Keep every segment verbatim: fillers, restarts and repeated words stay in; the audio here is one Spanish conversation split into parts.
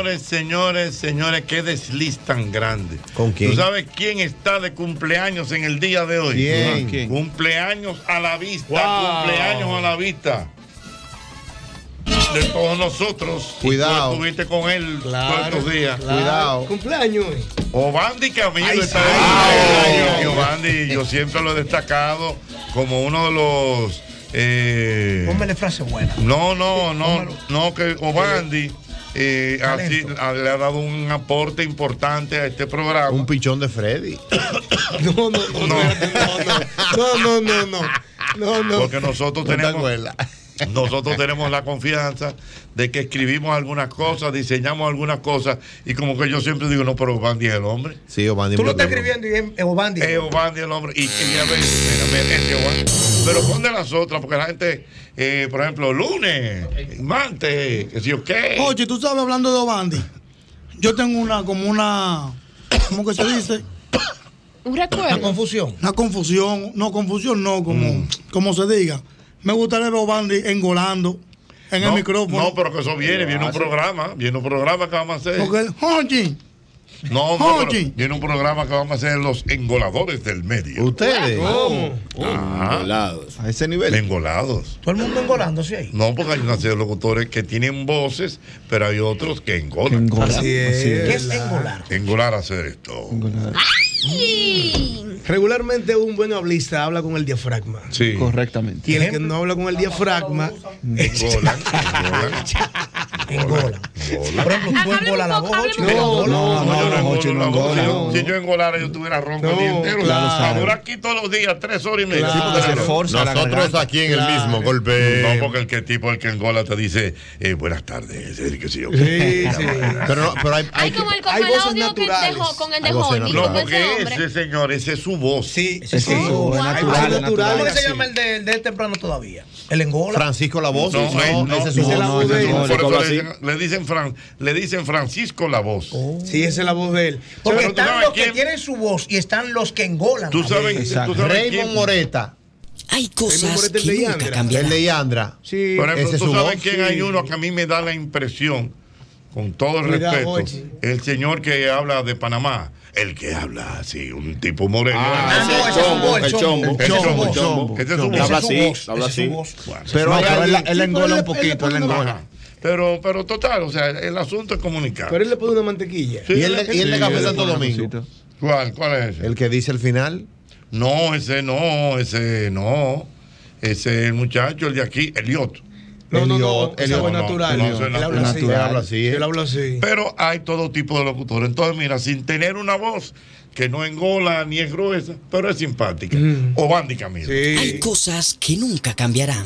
Señores, señores, señores, qué desliz tan grande. ¿Con quién? ¿Tú sabes quién está de cumpleaños en el día de hoy? ¿Quién? ¿Quién? Cumpleaños a la vista, Wow. cumpleaños a la vista. De todos nosotros. Cuidado. Tú estuviste con él Claro, todos estos días. claro. Cuidado. Cumpleaños. Obandi Camilo Ay, está sí. de cumpleaños. Ay. Y Obandi, yo siempre lo he destacado como uno de los. Eh, Póngale frase buena. no, no, no, Póngalo. no, que Obandi eh, así, Talento. a- le ha dado un aporte importante a este programa. Un pichón de Freddy. No, no, no, no, no, no, no, no, no, no. Porque nosotros ¿No te tenemos, acuerdas? nosotros tenemos la confianza de que escribimos algunas cosas, diseñamos algunas cosas, y como que yo siempre digo, no, pero Obandi es el hombre. Sí, Obandi. Tú lo estás Blue. escribiendo y es Obandi. Es Obandi el hombre. Y, y a ver, mira, mira, este Obandi. Pero pon de las otras, porque la gente, eh, por ejemplo, lunes, martes, que si o qué. Oye, tú sabes, hablando de Obandi, yo tengo una, como una, ¿cómo que se dice? Un La recuerdo. confusión. Una confusión, no, confusión no, como, como se diga. Me gustaría ver a Obandi engolando en no, el micrófono. No, pero que eso viene, viene un programa, viene un programa que vamos a hacer. Porque, oye, No, no, pero Oye. viene un programa que vamos a hacer los engoladores del medio. ¿Ustedes? ¿Cómo? Ah, A ese nivel. engolados. Todo el mundo engolándose ahí. No, porque hay una serie de locutores que tienen voces, pero hay otros que engolan. Así es. ¿Qué es engolar? Engolar hacer esto. Regularmente un buen hablista habla con el diafragma. Sí. Correctamente. Y el que no habla con el diafragma Engolan, engolan. Engolan. Por ejemplo, tú Hable engolas un la poco, voz, hable Ocho. un ¿Tú poco. engolas? No, No, yo no no, Jochi, engolo no la voz. Si engola. yo- Si yo engolara, yo estuviera ronco No, el día entero. claro. A durar aquí todos los días, tres horas y media. Claro. Sí, porque Se se forza la Nosotros garganta. aquí en el Claro. mismo golpe. No, porque el que tipo, el que engola te dice, eh, buenas tardes, eh, que sí, ok. Sí, sí. Pero, no, pero hay, Hay hay como el, como hay el voces audio que naturales. dejó con el de Hay voces Honey, No, con ese porque hombre. ese señor, ese es su voz. Sí, Ese sí. es su- Oh, es wow. natural, Hay es naturales. natural. ¿Cómo que se así. llama el de, de temprano todavía? El engola. Francisco La Voz. No, no, no, ese es ese su es la voz. voz de él. Por le eso cobra le así. dicen, le dicen Fran, le dicen Francisco la voz. Sí, esa es la voz de él. Porque Pero tú están sabes los que quién- tienen su voz y están los que engolan. Tú sabes, Exacto. tú sabes Raymond quién, Moreta. Hay Raymond cosas Moreta es que de nunca Yandra. El cambiarán. de Yandra. Sí. por ejemplo, ese es tú su sabes voz, quién sí. hay uno que a mí me da la impresión, con todo el Cuidado, respeto, Jochi. el señor que habla de Panamá, el que habla así, un tipo moreno. Ah, no, el ese es su chombo, voz, el el chombo. chombo, Ese es su Chombo, voz. chombo. Ese es su Ese voz. Habla es su así, voz, habla ese es su así. voz. Bueno, Pero No, hay pero él, alguien- él Sí, engola pero un él- poquito, él él le pone engola. ajá. Pero, pero total, o sea, el asunto es comunicar. Pero él le pone una mantequilla. Sí, Y el de, y el de Sí, Café él Santo pone Domingo. cositas. ¿Cuál? ¿Cuál es ese? El que dice el final. No, ese no, ese no. Ese es el muchacho, el de aquí, Eliot. No, no, no. Eliot, Esa voz no, natural. no, eso es Él habla así. Él habla así, ¿eh? Él habla así. Pero hay todo tipo de locutores. Entonces, mira, sin tener una voz que no engola ni es gruesa, pero es simpática. Mm. Obandi Camilo. Hay Sí. cosas que nunca cambiarán.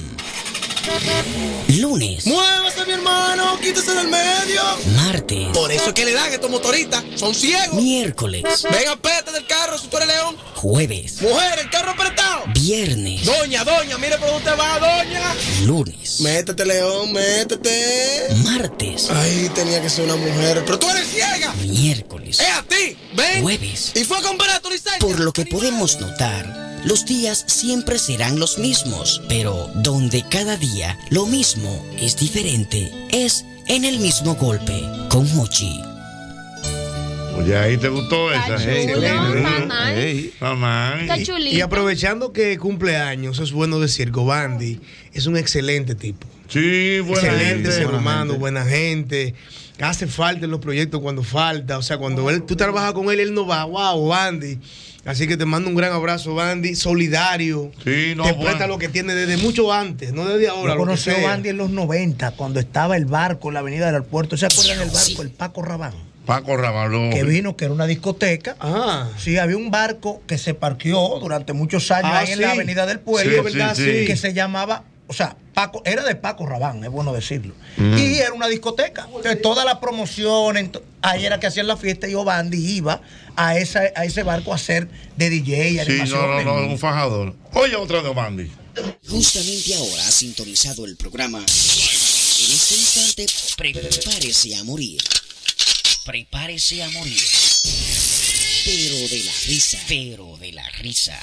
Lunes, Muévase, mi hermano, quítese del medio. martes, Por eso es que le dan estos motoristas, son ciegos. miércoles, Venga, pete del carro si tú eres león. jueves, Mujer, el carro apretado. viernes, Doña, doña, mire por dónde usted va, doña. lunes, Métete, león, métete. martes, Ay, tenía que ser una mujer, pero tú eres ciega. miércoles, Es a ti, ven. jueves. Y fue a comprar tu licencia. Por lo que podemos notar, los días siempre serán los mismos, pero donde cada día lo mismo es diferente, es en el mismo golpe con Mochi. Oye, ahí te gustó Está esa. chulo, excelente. está nice. Ey. Mamá. Está Y chulito. aprovechando que cumple años, es bueno decir, Gobandi es un excelente tipo. Sí, buena Excelente gente. ser buena humano, gente. buena gente. Hace falta en los proyectos cuando falta. O sea, cuando él, tú trabajas con él, él no va. Wow, Bandy. Así que te mando un gran abrazo, Bandy. Solidario. Sí, no, te bueno. presta lo que tiene desde mucho antes, no desde ahora. Yo lo que conocí a sea. Bandy en los noventa, cuando estaba el barco en la avenida del aeropuerto. ¿Se acuerdan del barco, el Paco Rabán? Paco Ramalón. Que vino, que era una discoteca. Ajá. Sí, había un barco que se parqueó durante muchos años Ah, ahí en sí. la avenida del pueblo, Sí, ¿verdad? sí, sí. Que se llamaba, o sea, Paco, era de Paco Rabán, es bueno decirlo. Mm. Y era una discoteca. Entonces, toda la promoción, ent- ahí era que hacían la fiesta y Obandi iba a, esa, a ese barco a hacer de D J, Sí, animación. no, no, en no, vivo. un fajador. Oye, otra de Obandi. Justamente ahora ha sintonizado el programa. En este instante, prepárese a morir. Prepárese a morir. Pero de la risa, pero de la risa.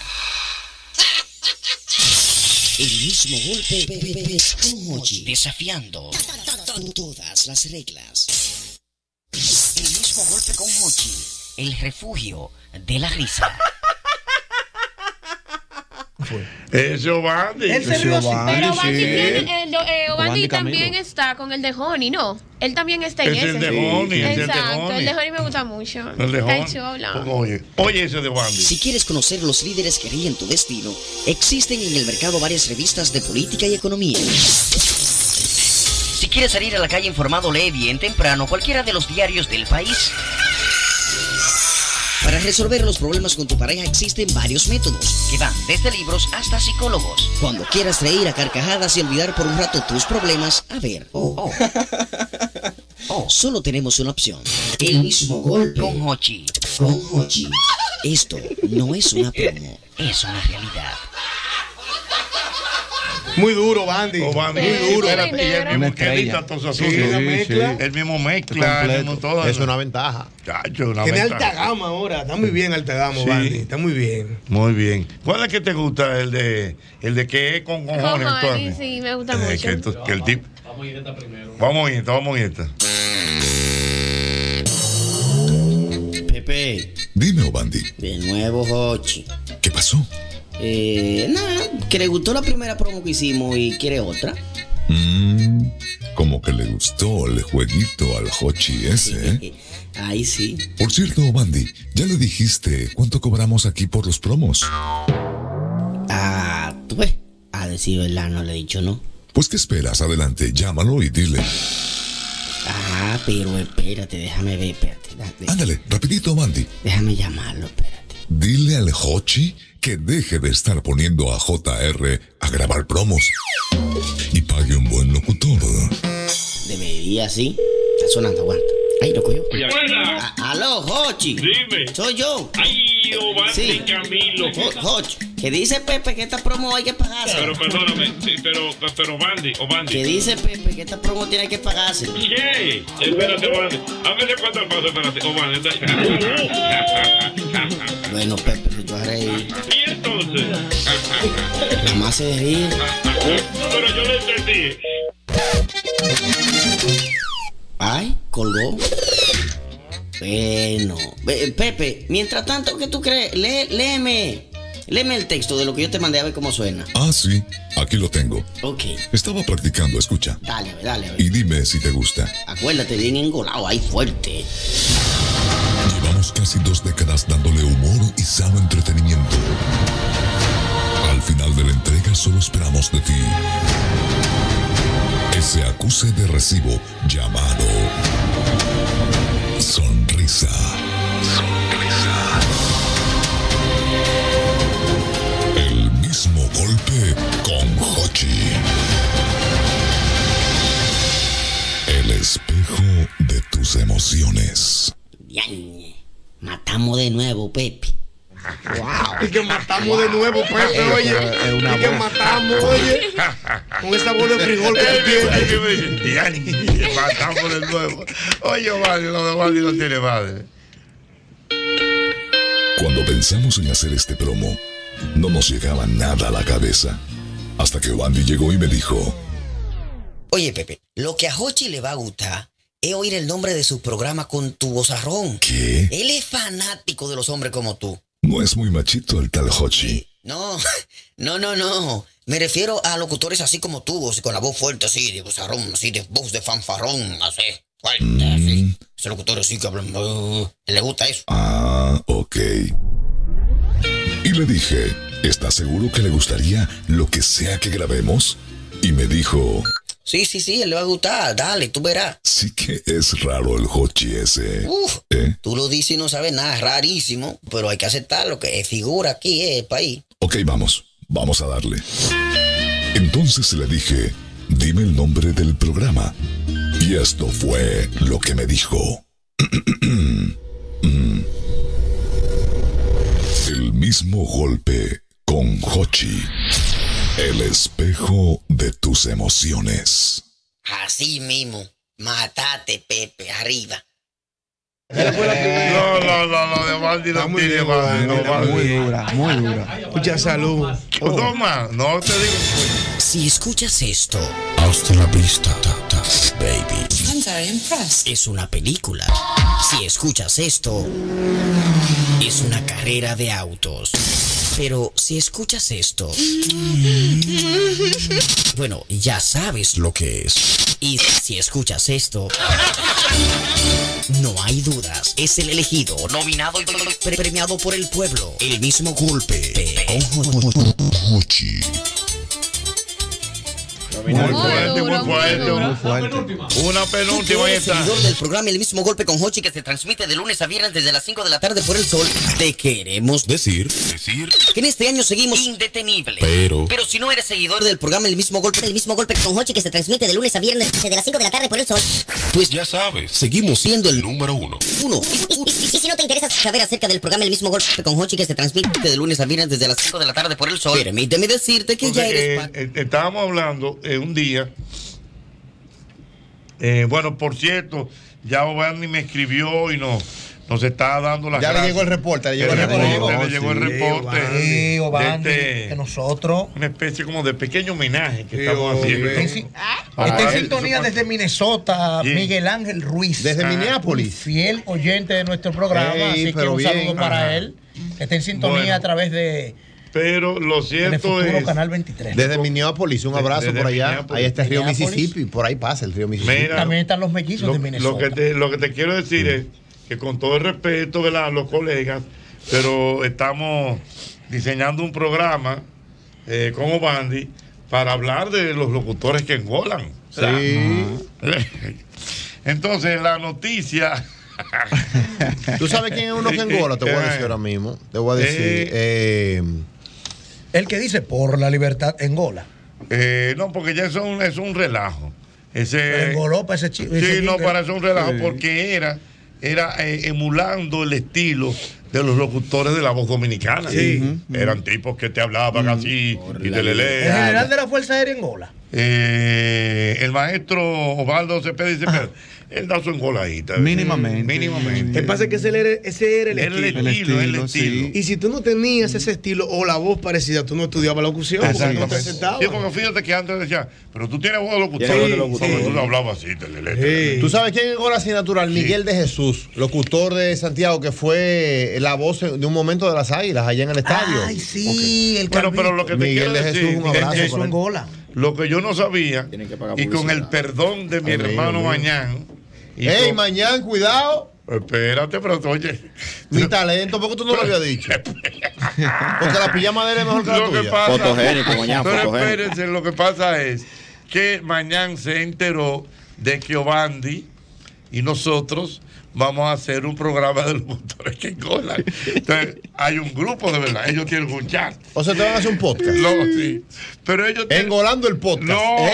El mismo golpe con Mochi, desafiando todas las reglas. Golpe con Hochi, el refugio de la risa. Eso, Bandy. Él se rió así. Pero Bandy sí. tiene, el, eh, Bandy Bandy también Camilo. está con el de Honey, ¿no? Él también está en Es ese. el de Honey, es el de Exacto, Honey. el de Honey me gusta mucho. El de Está Honey. chulo. Oye, oye ese de Bandy. Si quieres conocer los líderes que rigen tu destino, existen en el mercado varias revistas de política y economía. Si quieres salir a la calle informado, lee bien temprano cualquiera de los diarios del país. Para resolver los problemas con tu pareja existen varios métodos que van desde libros hasta psicólogos. Cuando quieras reír a carcajadas y olvidar por un rato tus problemas, a ver, oh, oh, oh, solo tenemos una opción. El mismo golpe con Hochi. Con Hochi. Esto no es una promo, es una realidad. Muy duro, Bandy. O Bandy. Muy duro. Espérate, y el mismo Una que estrella. edita todos esos Sí, asuntos. la mezcla. El mismo mezcla, el mismo todo. Es una ventaja. Chacho, una Tiene ventaja. alta gama ahora. Está muy bien alta gama, Sí. Bandy. Está muy bien. Muy bien. ¿Cuál es que te gusta? El de el de que es con cojones, Con Honey, Antonio. sí, me gusta Eh, mucho. que, esto- que el tipo. Vamos a ir esta primero. Vamos a ir esta, vamos a ir esta. Pepe, Dime, Obandi, de nuevo Hochi. ¿qué pasó? Eh, nada, que le gustó la primera promo que hicimos y quiere otra. Mmm, como que le gustó el jueguito al Hochi ese, ¿eh? Ahí sí. Por cierto, Obandi, ¿ya le dijiste cuánto cobramos aquí por los promos? Ah, tú ves. A decir verdad, no le he dicho no. Pues, ¿qué esperas? Adelante, llámalo y dile. Ah, pero espérate, déjame ver, espérate. da- de- Ándale, rapidito, Obandi. déjame llamarlo, espérate. Dile al Hochi que deje de estar poniendo a J R a grabar promos y pague un buen locutor. Debería, sí. Está sonando, aguanta. Ahí lo cogió. Buena. A- Aló, Hochi. Dime. Soy yo. Ay, Obandi Sí. Camilo. Ho- Hochi. Que dice Pepe que esta promo hay que pagarse. Pero perdóname, sí, pero, pero Bandy, o Bandy. Que dice Pepe que esta promo tiene que pagarse. ¿Qué? Espérate, Bandy. A ver de cuánto al paso, espérate. O Bandy. Bueno, Pepe, si tú has reído. ¿Y entonces? Nada más se ríe. Pero yo lo entendí. Ay, colgó. Bueno. Ve- Pepe, mientras tanto, ¿qué tú crees? Lé- léeme. Léeme el texto de lo que yo te mandé a ver cómo suena. Ah, sí, aquí lo tengo. Ok. Estaba practicando, escucha. Dale, a ver, dale, a ver. Y dime si te gusta. Acuérdate, bien engolado, ahí fuerte. Llevamos casi dos décadas dándole humor y sano entretenimiento. Al final de la entrega solo esperamos de ti ese acuse de recibo llamado sonrisa. Sonrisa. El mismo golpe con Hochi. El espejo de tus emociones. Yañe. Matamos de nuevo, Pepe. Y que matamos de nuevo, Pepe, oye. es una Y que voz. matamos, oye. Con esa bola de frijol que tú tienes. que me dice, "Diani, matamos de nuevo". Oye, Bandy, lo de Bandy no tiene madre. Cuando pensamos en hacer este promo, no nos llegaba nada a la cabeza. Hasta que Bandy llegó y me dijo: Oye, Pepe, lo que a Hochi le va a gustar es oír el nombre de su programa con tu vozarrón. ¿qué? Él es fanático de los hombres como tú. No es muy machito el tal Hochi. No, no, no, no. Me refiero a locutores así como tú, así, con la voz fuerte, así, de vozarrón, así, de voz de fanfarrón, así, fuerte, así. Ese locutor así que hablan, uh, le gusta eso. Ah, ok. Y le dije: ¿estás seguro que le gustaría lo que sea que grabemos? Y me dijo: Sí, sí, sí, él le va a gustar, dale, tú verás. sí que es raro el Hochi ese. Uf, ¿Eh? tú lo dices y no sabes nada, es rarísimo, pero hay que aceptar lo que figura aquí, eh, el país. Ok, vamos, vamos a darle. Entonces le dije: dime el nombre del programa. Y esto fue lo que me dijo. Mm. El mismo golpe con Hochi. El espejo de tus emociones. Así mismo, matate, Pepe, arriba. No, no, no, no, de Bandy no muy tiene bien, madre. No, Bandy, Bandy. Muy dura, muy dura. Mucha salud. No más, no te digo. Si escuchas esto, Hasta la vista, ta, ta. baby. I'm very impressed. Es una película. Si escuchas esto, es una carrera de autos. Pero si escuchas esto, bueno, ya sabes lo que es. Y si escuchas esto, no hay dudas. Es el elegido, nominado y pre- premiado por el pueblo. El mismo golpe con Hochi. Muy fuerte, muy fuerte. Muy fuerte. Una penúltima y está. Seguidor del programa El Mismo Golpe con Hochi, que se transmite de lunes a viernes desde las cinco de la tarde por el Sol. Te queremos decir, decir que en este año seguimos indetenibles. Pero, pero si no eres seguidor del programa El Mismo Golpe, El Mismo Golpe con Hochi, que se transmite de lunes a viernes desde las cinco de la tarde por el Sol, pues ya sabes, seguimos siendo el número uno. Uno. Y, y- y- y si no te interesa saber acerca del programa El Mismo Golpe con Hochi, que se transmite de lunes a viernes desde las cinco de la tarde por el Sol, permíteme decirte que ya Entonces, eres eh, parte. eh, estábamos hablando eh, un día. eh, bueno, por cierto, ya Obani me escribió y nos, nos está dando las Ya le gracias. llegó el reporte, le llegó el Le reporte. le llegó el Sí, reporte. Sí, Obani, de este- que nosotros. Una especie como de pequeño homenaje que Sí, estamos hombre. haciendo. Está en sin- Para Está en él, sintonía eso- desde Minnesota, Sí. Miguel Ángel Ruiz. Desde Ah, Minneapolis. un fiel oyente de nuestro programa, Ey, así que pero un bien. saludo para Ajá. él, que está en sintonía Bueno. a través de Pero lo del cierto futuro es. Canal veintitrés. Desde Minneapolis, un De- abrazo desde por allá. Minneapolis. Ahí está el río Minneapolis. Mississippi, por ahí pasa el río Mississippi. Mira, También están los mellizos Lo, de Minnesota. lo que te, lo que te quiero decir es que con todo el respeto, ¿verdad?, a los colegas, pero estamos diseñando un programa eh, con Obandi para hablar de los locutores que engolan. ¿verdad? Sí. Entonces, la noticia. ¿Tú sabes quién es uno que engola? Te voy a decir ahora mismo. Te voy a decir. Eh, El que dice por la libertad engola. Eh, no, porque ya eso es un, es un relajo. Ese, Pero engoló para ese chi- Sí, ese no, jingle. para eso es un relajo, Sí. porque era, era eh, emulando el estilo de los locutores de la voz dominicana. Sí. Eran tipos que te hablaban así y te le El general de la Fuerza Aérea engola. Eh, el maestro Osvaldo Cepeda dice, pero él da su engoladita. Mínimamente. Mínimamente. Lo que pasa es que ese era, ese era el Era el estilo. estilo, el estilo. Y si tú no tenías ese estilo o la voz parecida, tú no estudiabas locución. Porque no te Exactamente. sentabas. Sí, porque fíjate que antes decía, pero tú tienes voz de locutor. Tienes voz de locutor. Porque tú no hablabas así, te le- le- ¿Tú sabes quién engola así natural? Miguel de Jesús, locutor de Santiago, que fue la voz de un momento de las Águilas allá en el estadio. Ay, sí, el Bueno, pero lo que te Miguel quiero de decir Jesús, un es abrazo que por él. engola. lo que yo no sabía, y con el perdón de mi Amigo, hermano amigo. Mañán. y ¡Ey, con- Mañán, cuidado! Espérate, pero oye. Mi talento, ¿por qué tú no lo habías dicho? Porque la pijama de él es mejor que la Lo que tuya. pasa, Fotogénico, Mañán, pero fotogénico. espérense, lo que pasa es que Mañán se enteró de que Obandi y nosotros vamos a hacer un programa de locutores que engolan. Entonces, hay un grupo de verdad, ellos tienen un chat. O sea, te van a hacer un podcast. No, sí. Pero ellos tienen- Engolando el podcast. No. ¡Ey,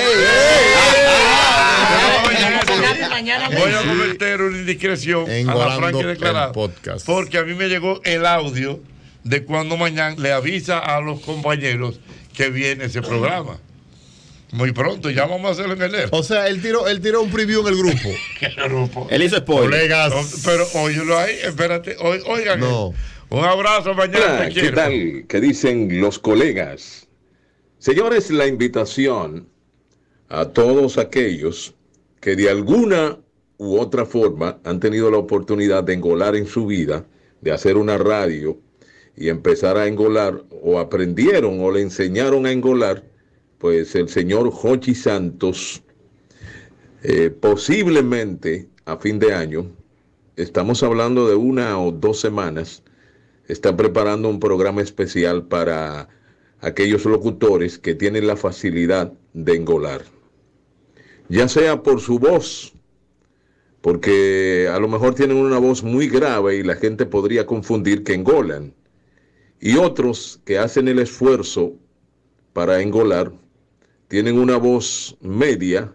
Mañana Voy a cometer una indiscreción a la Engolando franca y el declarada. podcast. Porque a mí me llegó el audio de cuando mañana le avisa a los compañeros que viene ese programa. Muy pronto, ya vamos a hacerlo en enero. O sea, él tiró, él tiró un preview en el grupo. ¿Qué grupo? Él hizo spoiler. Colegas. No, pero óyelo ahí, espérate, oí- oigan. No. Un abrazo, mañana Hola, te ¿qué quiero. tal? ¿Qué dicen los colegas? Señores, la invitación a todos aquellos que de alguna u otra forma han tenido la oportunidad de engolar en su vida, de hacer una radio y empezar a engolar, o aprendieron o le enseñaron a engolar, pues el señor Hochi Santos, eh, posiblemente a fin de año, estamos hablando de una o dos semanas, está preparando un programa especial para aquellos locutores que tienen la facilidad de engolar. Ya sea por su voz, porque a lo mejor tienen una voz muy grave y la gente podría confundir que engolan. Y otros que hacen el esfuerzo para engolar, tienen una voz media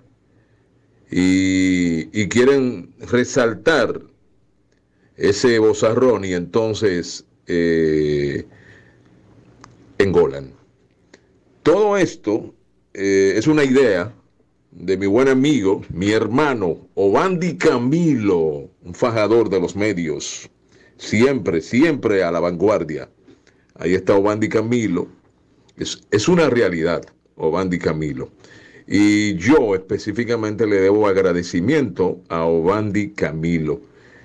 y, y quieren resaltar ese vozarrón y entonces eh, engolan. Todo esto eh, es una idea de mi buen amigo, mi hermano Obandi Camilo, un fajador de los medios, siempre, siempre a la vanguardia. Ahí está Obandi Camilo, es, es una realidad, Obandi Camilo. Y yo específicamente le debo agradecimiento a Obandi Camilo.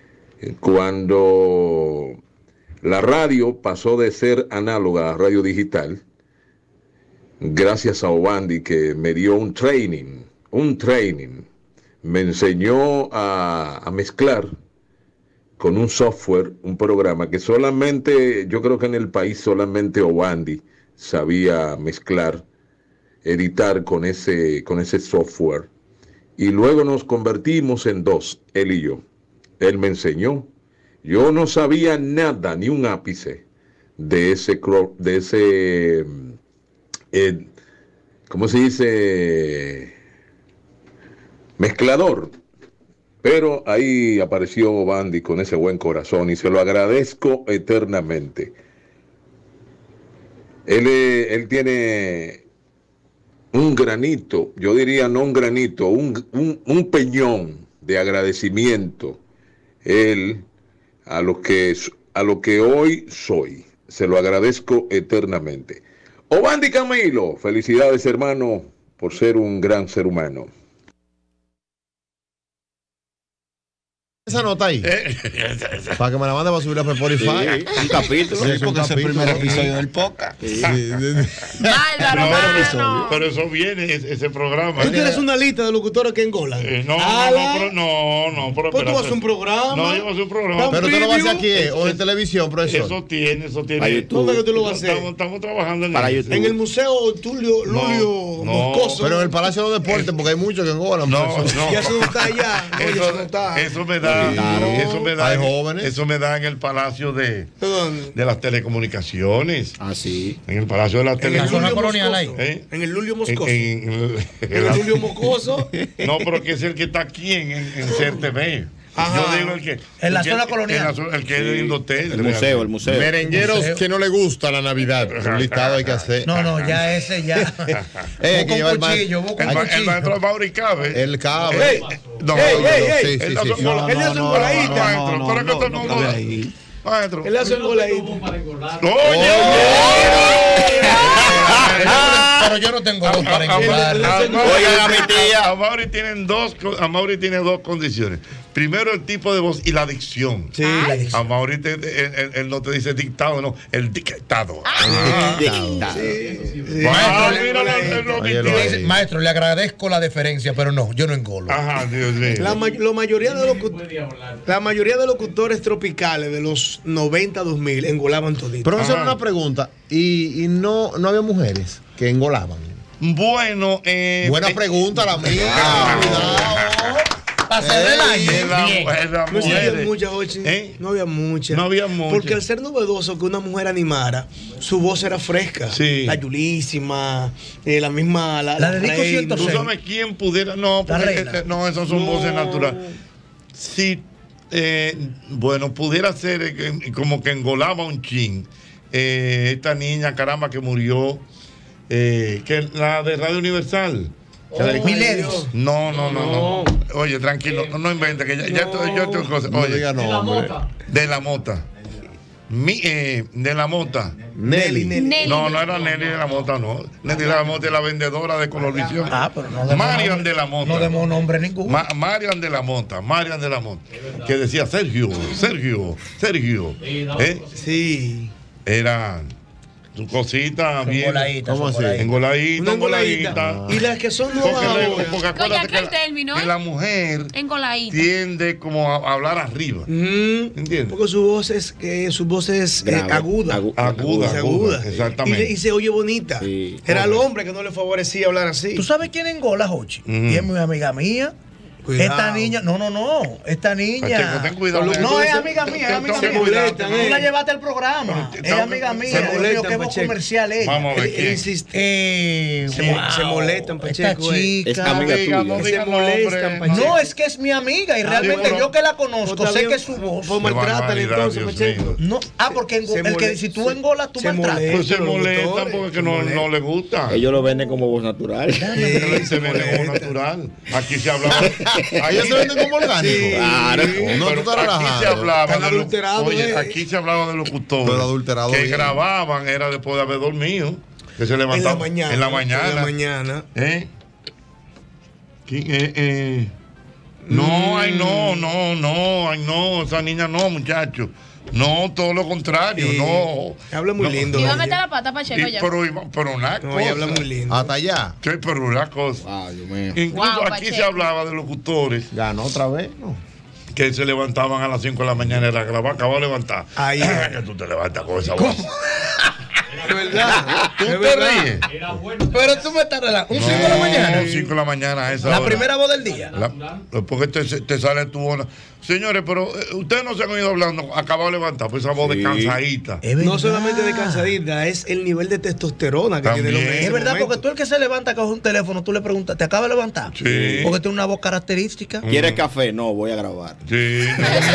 Cuando la radio pasó de ser análoga a radio digital, gracias a Obandi, que me dio un training, un training, me enseñó a, a mezclar con un software, un programa que solamente, yo creo que en el país solamente Obandi sabía mezclar, editar con ese, con ese software. Y luego nos convertimos en dos, él y yo. Él me enseñó. Yo no sabía nada, ni un ápice de ese, de ese eh, ¿cómo se dice? Mezclador. Pero ahí apareció Obandi con ese buen corazón y se lo agradezco eternamente. Él, él tiene un granito, yo diría no un granito, un, un, un peñón de agradecimiento. Él a lo que a lo que hoy soy, se lo agradezco eternamente. Obandi Camilo, felicidades hermano por ser un gran ser humano. Esa nota ahí. Para que me la mande para subirla por Spotify. Sí, un capítulo. Sí, Sí, porque es el primer episodio del podcast. Sí. No, pero, eso, pero eso viene, ese, ese programa. ¿Tú tienes una lista de locutores que engolan? Eh, no, no, no, pero, no, no, pero pues tú vas a un programa. No, yo voy a hacer un programa. Pero tú lo vas a hacer aquí eh, o en televisión, profesor. Eso tiene, eso tiene. Para YouTube. ¿Dónde que tú lo vas a hacer? Estamos, estamos trabajando en Para eso. YouTube. En el Museo Tulio Lulio no, Moscoso. Pero en el Palacio de los Deportes, porque hay muchos que engolan. No, profesor. no. Ya eso no está allá. No, ya eso no está. Eso me da, Claro. eso me da, Hay jóvenes. eso me da en el Palacio de, ¿De dónde? de las Telecomunicaciones. Ah, sí. En el Palacio de las En el Telecomunicaciones. Lulio colonial Moscoso. ¿Eh? En el Lulio Moscoso. En, en- en- En el Lulio Moscoso. No, pero que es el que está aquí en, en, en C R T V. Ajá. Yo digo el que. En la el que- zona colonial. en la zona- el que es de Indotel. El museo, el museo. Merengueros Museo. que no le gusta la Navidad. Un listado hay que hacer. No, no, ya ese ya. Eh, Busca que lleva un el ma- cuchillo, busca El, un ma- el cuchillo. maestro Mauri Cabe. El cabe. Ey, No, ey, no, no, ey, no. ey. Sí, Él sí, hace sí. un no, gol- él hace un goladita. Maestro, no, pero que no, esto no no cabe gola. ahí. Maestro. Él hace un goladito. Oye, Pero yo no tengo dos para A- a- engolar. a- a- Oigan a mi tía. A Mauri tienen dos, co- a Mauri tiene dos condiciones. Primero el tipo de voz y la dicción. Sí. A Mauri te- él, él- él no te dice dictado, no, el dictado. Dictado. Ah, mira, lo- lo Oye, lo- mintió. Dice, maestro, le agradezco la deferencia, pero no, yo no engolo. Ajá, Dios mío. La, ma- lo mayoría de locu- la mayoría de locutores tropicales de los noventa, dos mil engolaban todito. Profesor, Ajá. una pregunta. ¿Y, y no, no había mujeres que engolaban? Bueno, eh, Buena eh, pregunta la mía. Ah. Cuidado. Para cerrar el año. en la- bien. en la No mujer, había muchas, Jochi. ¿Eh? No había muchas. No había muchas. Porque al ser novedoso que una mujer animara, su voz era fresca. Sí. La Yulísima, eh, la misma. La, La de Disco reina. ciento ¿Tú seis. sabes quién pudiera? No, La porque, reina. eh, no, esas son No. voces naturales. Sí, eh, bueno, pudiera ser eh, que- como que engolaba un chin. Eh, esta niña, caramba, que murió, eh, que la de Radio Universal. Que la de- Miledis. No, no, no, no. Oye, tranquilo, no, no inventes, que ya, ya estoy- yo estoy cosas. No Oye, diga nombre. de la mota. Mi, eh, de la mota. Nelly. Nelly. No, no era Nelly de la Mota, no. Nelly de la Mota es la vendedora de Colorvisión. Ah, pero no demos Marian nombre- de la Mota. No demos nombre ninguno. Ma- Marian de la Mota, Marian de la Mota. Que decía Sergio, Sergio, Sergio. ¿Eh? Sí. Era su cosita bien. Engoladita, ¿Cómo así? engoladita. Engoladita, Una engoladita. engoladita. Y las que son Porque, nuevas le- ahora. porque acuérdate Oye, que, aquel la, término, que ¿eh? la mujer Engoladita. tiende como a hablar arriba. Ujú. ¿Entiendes? Porque su voz es, eh, su voz es eh, Grave. aguda. Agu- Aguda, Es aguda, aguda. exactamente. Y, le- y se oye bonita. Sí. Era el Correcto. hombre que no le favorecía hablar así. ¿Tú sabes quién engola, Jochi? Ujú. Y es mi amiga mía. Cuidado. Esta niña, no, no, no. Esta niña. Pacheco, ten cuidado. No, es Ten- amiga ten- mía, es ten- amiga ten mía. cuidado, Tú ten- la llevaste al programa. Pero, Es amiga mía. se Dios mío, molestan, qué voz Pacheco. comercial ella. Vamos a ver Él- él quién. insiste. Eh, Se mo- wow. se molestan, Esta Pacheco, eh. chica. Es amiga Diga, tuya. no Se diga molestan, nombre. Pacheco. No, es que es mi amiga y realmente bueno. yo que la conozco Pues está sé bien. que es su voz. Pues maltrátale barbaridad, entonces, Dios Pacheco. mío. No, ah, porque engo- Se el que mole- si tú se- engolas, tú se maltratas. molesta. Pues se Los molestan doctores, porque se no, molestan. no le gusta. Ellos lo venden como voz natural. Se vende como natural. Aquí se hablaba. Ellos se venden como orgánico. Sí. Claro. No, tú estás Aquí relajado. se hablaba Están de lo- adulterados, oye, eh. aquí se hablaba de locutores Pero adulterado que bien. grababan era después de haber dormido, que se En la levantaban mañana. en la mañana. En la mañana. ¿Eh? ¿Quién, eh, eh? No, ay, no, no, no, ay, no, esa niña no, muchacho. No, todo lo contrario, Sí. no. Habla muy No. lindo. Iba a ella. meter la pata para Checo Y, ya. pero, pero una No, cosa. ella habla muy lindo. Hasta allá. Sí, pero una cosa. Ay, Dios mío. Incluso Wow, aquí se Pacheco. hablaba de locutores Ganó otra vez. No. que se levantaban a las cinco de la mañana y la grababa, acababa de levantar. Ahí. que tú te levantas con esa voz. Es verdad. ¿Tú es te verdad. ríes? Pero tú me estás relajando. ¿Un cinco de la mañana? cinco de la mañana a esa La hora. primera voz del día. La- porque te, te sale tu voz. Señores, pero eh, ustedes no se han ido hablando, acaba de levantar, pues esa voz Sí. de cansadita. Es verdad. No solamente de cansadita, es el nivel de testosterona que tiene el hombre. en También. ese Es verdad, momento. porque tú el que se levanta, coge un teléfono, tú le preguntas, ¿te acaba de levantar? Sí. Porque tiene una voz característica. ¿Quieres café? No, voy a grabar. Sí.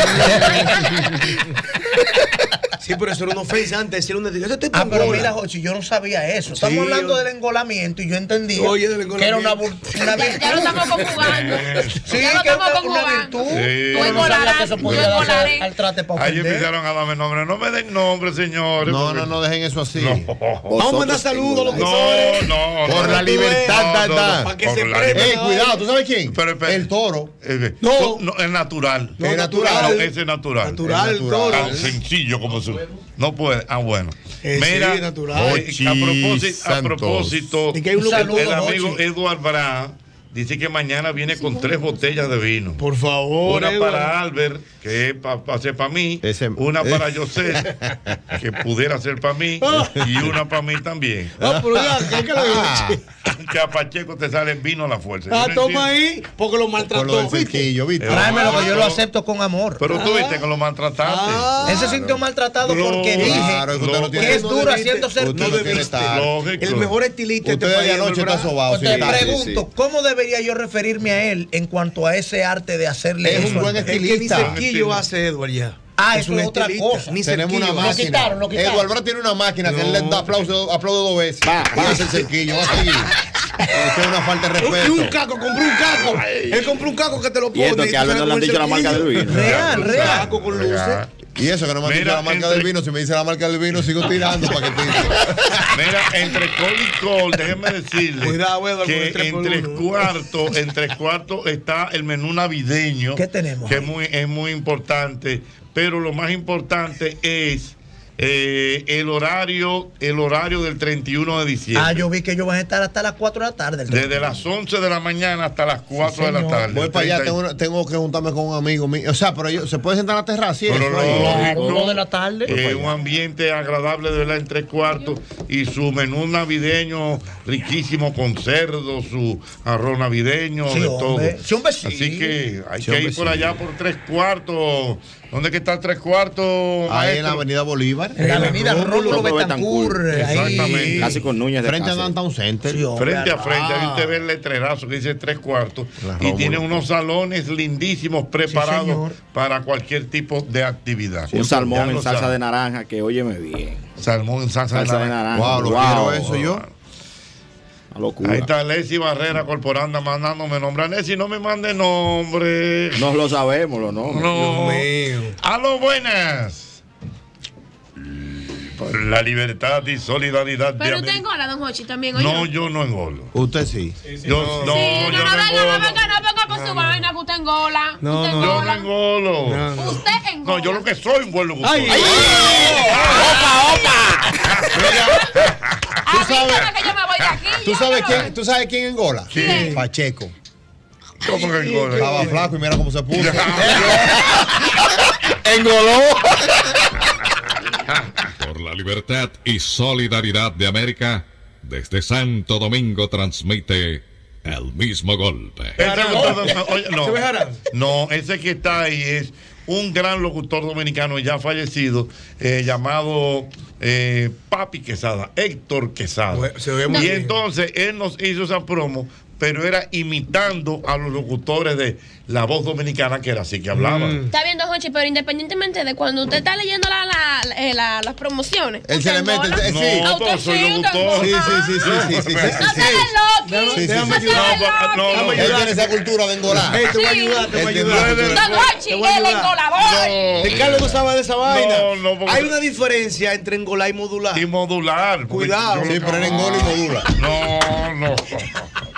Sí, pero eso era una ofensa antes. Decir una ese tipo Ah, pero engola. mira, Jochi, yo no sabía eso. Estamos Sí, hablando yo- del engolamiento y yo entendí Oye, del que era una, engolamiento. vir- una Ya, virtud. ya lo estamos conjugando. Sí, ya lo que estamos una, una conjugando. virtud. Sí. Pero Tú no sabía engolarás, que eso tú podía darse engolaré. al trate para Ayer ofender. empezaron a darme nombre. No me den nombre, señores. No, porque- no, no dejen eso así. No. Vamos a mandar saludos a los locutores. No, no, Por no. la libertad, No, da, no, da. no, Para que por se la prenda. Ey, cuidado, ¿tú sabes quién? Pero, espera. El toro. Eh, No. no, es natural. No, Es natural. natural. Ese es natural. Natural, Es natural. toro. Tan sencillo como su. No puede. Ah, bueno. Eh, Mira, sí, natural. eh, a propósito, a Santos. propósito, Y que hay un Un saludo, el amigo Jochi. Eduard Bra dice que mañana viene con tres botellas de vino. Por favor. Una Eduardo. para Albert, que es para ser para mí. Ese- una eh. para José, que pudiera ser para mí. Y una para mí también. Ah, pero ya, ¿qué que lo Ah, dice? Que a Pacheco te sale vino a la fuerza. Ah, Yo no toma entiendo. ahí, porque lo por lo maltrató. del cerquillo, ¿viste? Eh, Tráemelo que yo lo Ah. acepto con amor. Pero tú viste que lo maltrataste. Ah. Él se sintió maltratado No, porque dije claro, es que usted no Lo- tiene- que es No duro debiste, haciendo ser usted no no tiene debiste. tal. Lógico. El mejor estilista de este Usted de país, anoche Eduardo está Bra. sobado. Te sí, sí, pregunto, sí. ¿cómo debería yo referirme a él en cuanto a ese arte de hacerle Es eso? un buen Es que ni estilista. cerquillo hace Edward ya. Ah, eso es otra estilista, cosa. Ni Tenemos una cerquillo Lo hace. máquina. quitaron, lo quitaron. Eduardo Bra tiene una máquina que él le da aplauso, aplaude dos veces. Va, Y va. hace el cerquillo, va a seguir. Esto es una falta de Y un respeto. caco, compró un caco. Él compró un caco que te lo Y pone. esto que tú a Albert sales no le han con el dicho la marca del cerquillo. vino. Real, real. Caco con luces. Y eso que no me han dicho Mira, la marca entre- del vino. Si me dice la marca del vino, sigo tirando para que te Mira, entre col y col, déjeme decirle Cuidado, Eduardo, con que el tres por en tres uno. cuartos, en tres cuartos está el menú navideño. ¿Qué tenemos Que ahí? es muy, es muy importante, pero lo más importante es eh, el horario, el horario del treinta y uno de diciembre. Ah, yo vi que ellos van a estar hasta las cuatro de la tarde. el Desde las once de la mañana hasta las cuatro de la señor. tarde. Voy para allá, treinta y- tengo, tengo que juntarme con un amigo mío. O sea, pero yo, ¿se puede sentar en la terraza? y Pero eso ahí? lógico, Uno de la tarde. eh, un ambiente agradable de verdad en tres cuartos y su menú navideño riquísimo con cerdo, su arroz navideño, Sí, de hombre. todo. Sí, hombre, sí. Así que hay Sí, que hombre, ir por sí. allá por tres cuartos. ¿Dónde que está el tres cuartos? Ahí en la maestro? avenida Bolívar. En la avenida Rómulo Rómulo Betancourt. Betancourt. Ahí. Exactamente. Casi con Núñez de Frente a Cáceres. Downtown Center. Sí, hombre. Frente a frente, ahí Ah. usted ve el letrerazo que dice tres cuartos La y Rómulo. tiene unos salones lindísimos preparados señor. para cualquier tipo de actividad. Un Ya salmón en lo salsa sabe. de naranja que óyeme bien. Salmón en salsa, Salsa de de naranja. naranja. Wow, lo Wow. quiero eso yo. Una locura. Ahí está Leslie Barrera Corporanda mandándome nombre. Leslie, no me mande nombre. No lo sabemos, los nombres. No. Dios mío. Aló, buenas. Por la libertad y solidaridad Pero de usted América. engola, don Jochi, también. ¿oye? No, yo no engolo. Usted sí. Yo, no, Sí, yo no, no, no venga, no, engolo. venga, no venga con su vaina que usted engola. No, usted no. Yo no engola. engolo. No, no. Usted engola. No, yo lo que soy un buen locutor. Ay, ¡Ay! ¡Opa, opa! Avísame que yo me voy de aquí. ¿Tú ya, sabes yo quién, ¿tú sabes quién engola? ¿Quién? Pacheco. ¿Cómo que engola? Estaba flaco y mira cómo se puso. ¡Engoló! Por la libertad y solidaridad de América, desde Santo Domingo transmite El Mismo Golpe. Ese doctor- oye, no, ¿Se ve Jarán? no, ese que está ahí es un gran locutor dominicano ya fallecido, eh, llamado eh, Papi Quesada, Héctor Quesada. Bueno, se ve muy y bien. entonces él nos hizo esa promo, pero era imitando a los locutores de La Voz Dominicana, que era así que hablaban. Está bien, don Jochi, pero independientemente de cuando usted está leyendo la, la, la- eh, la- las promociones. Él se usted le mete, engola. él- No, sí. Ah, pero usted soy sí, locutor. usted Sí, engola. sí, sí, sí, sí, sí, sí, No sí. se le loqui. Sí, sí, Déjame sí. No, ayudar. pa- no, no, Déjame Él ayudar. tiene esa cultura de engolar. Ey, te voy a Sí. ayudar, te voy a Él ayudar. tiene- Don Jochi, Te voy a el ayudar. engolador. Ricardo no sabe de esa vaina. No, no, porque- Hay una diferencia entre engolar y modular. Y modular. porque Cuidado. yo lo Sí, que- pero él engola y modula. No, no.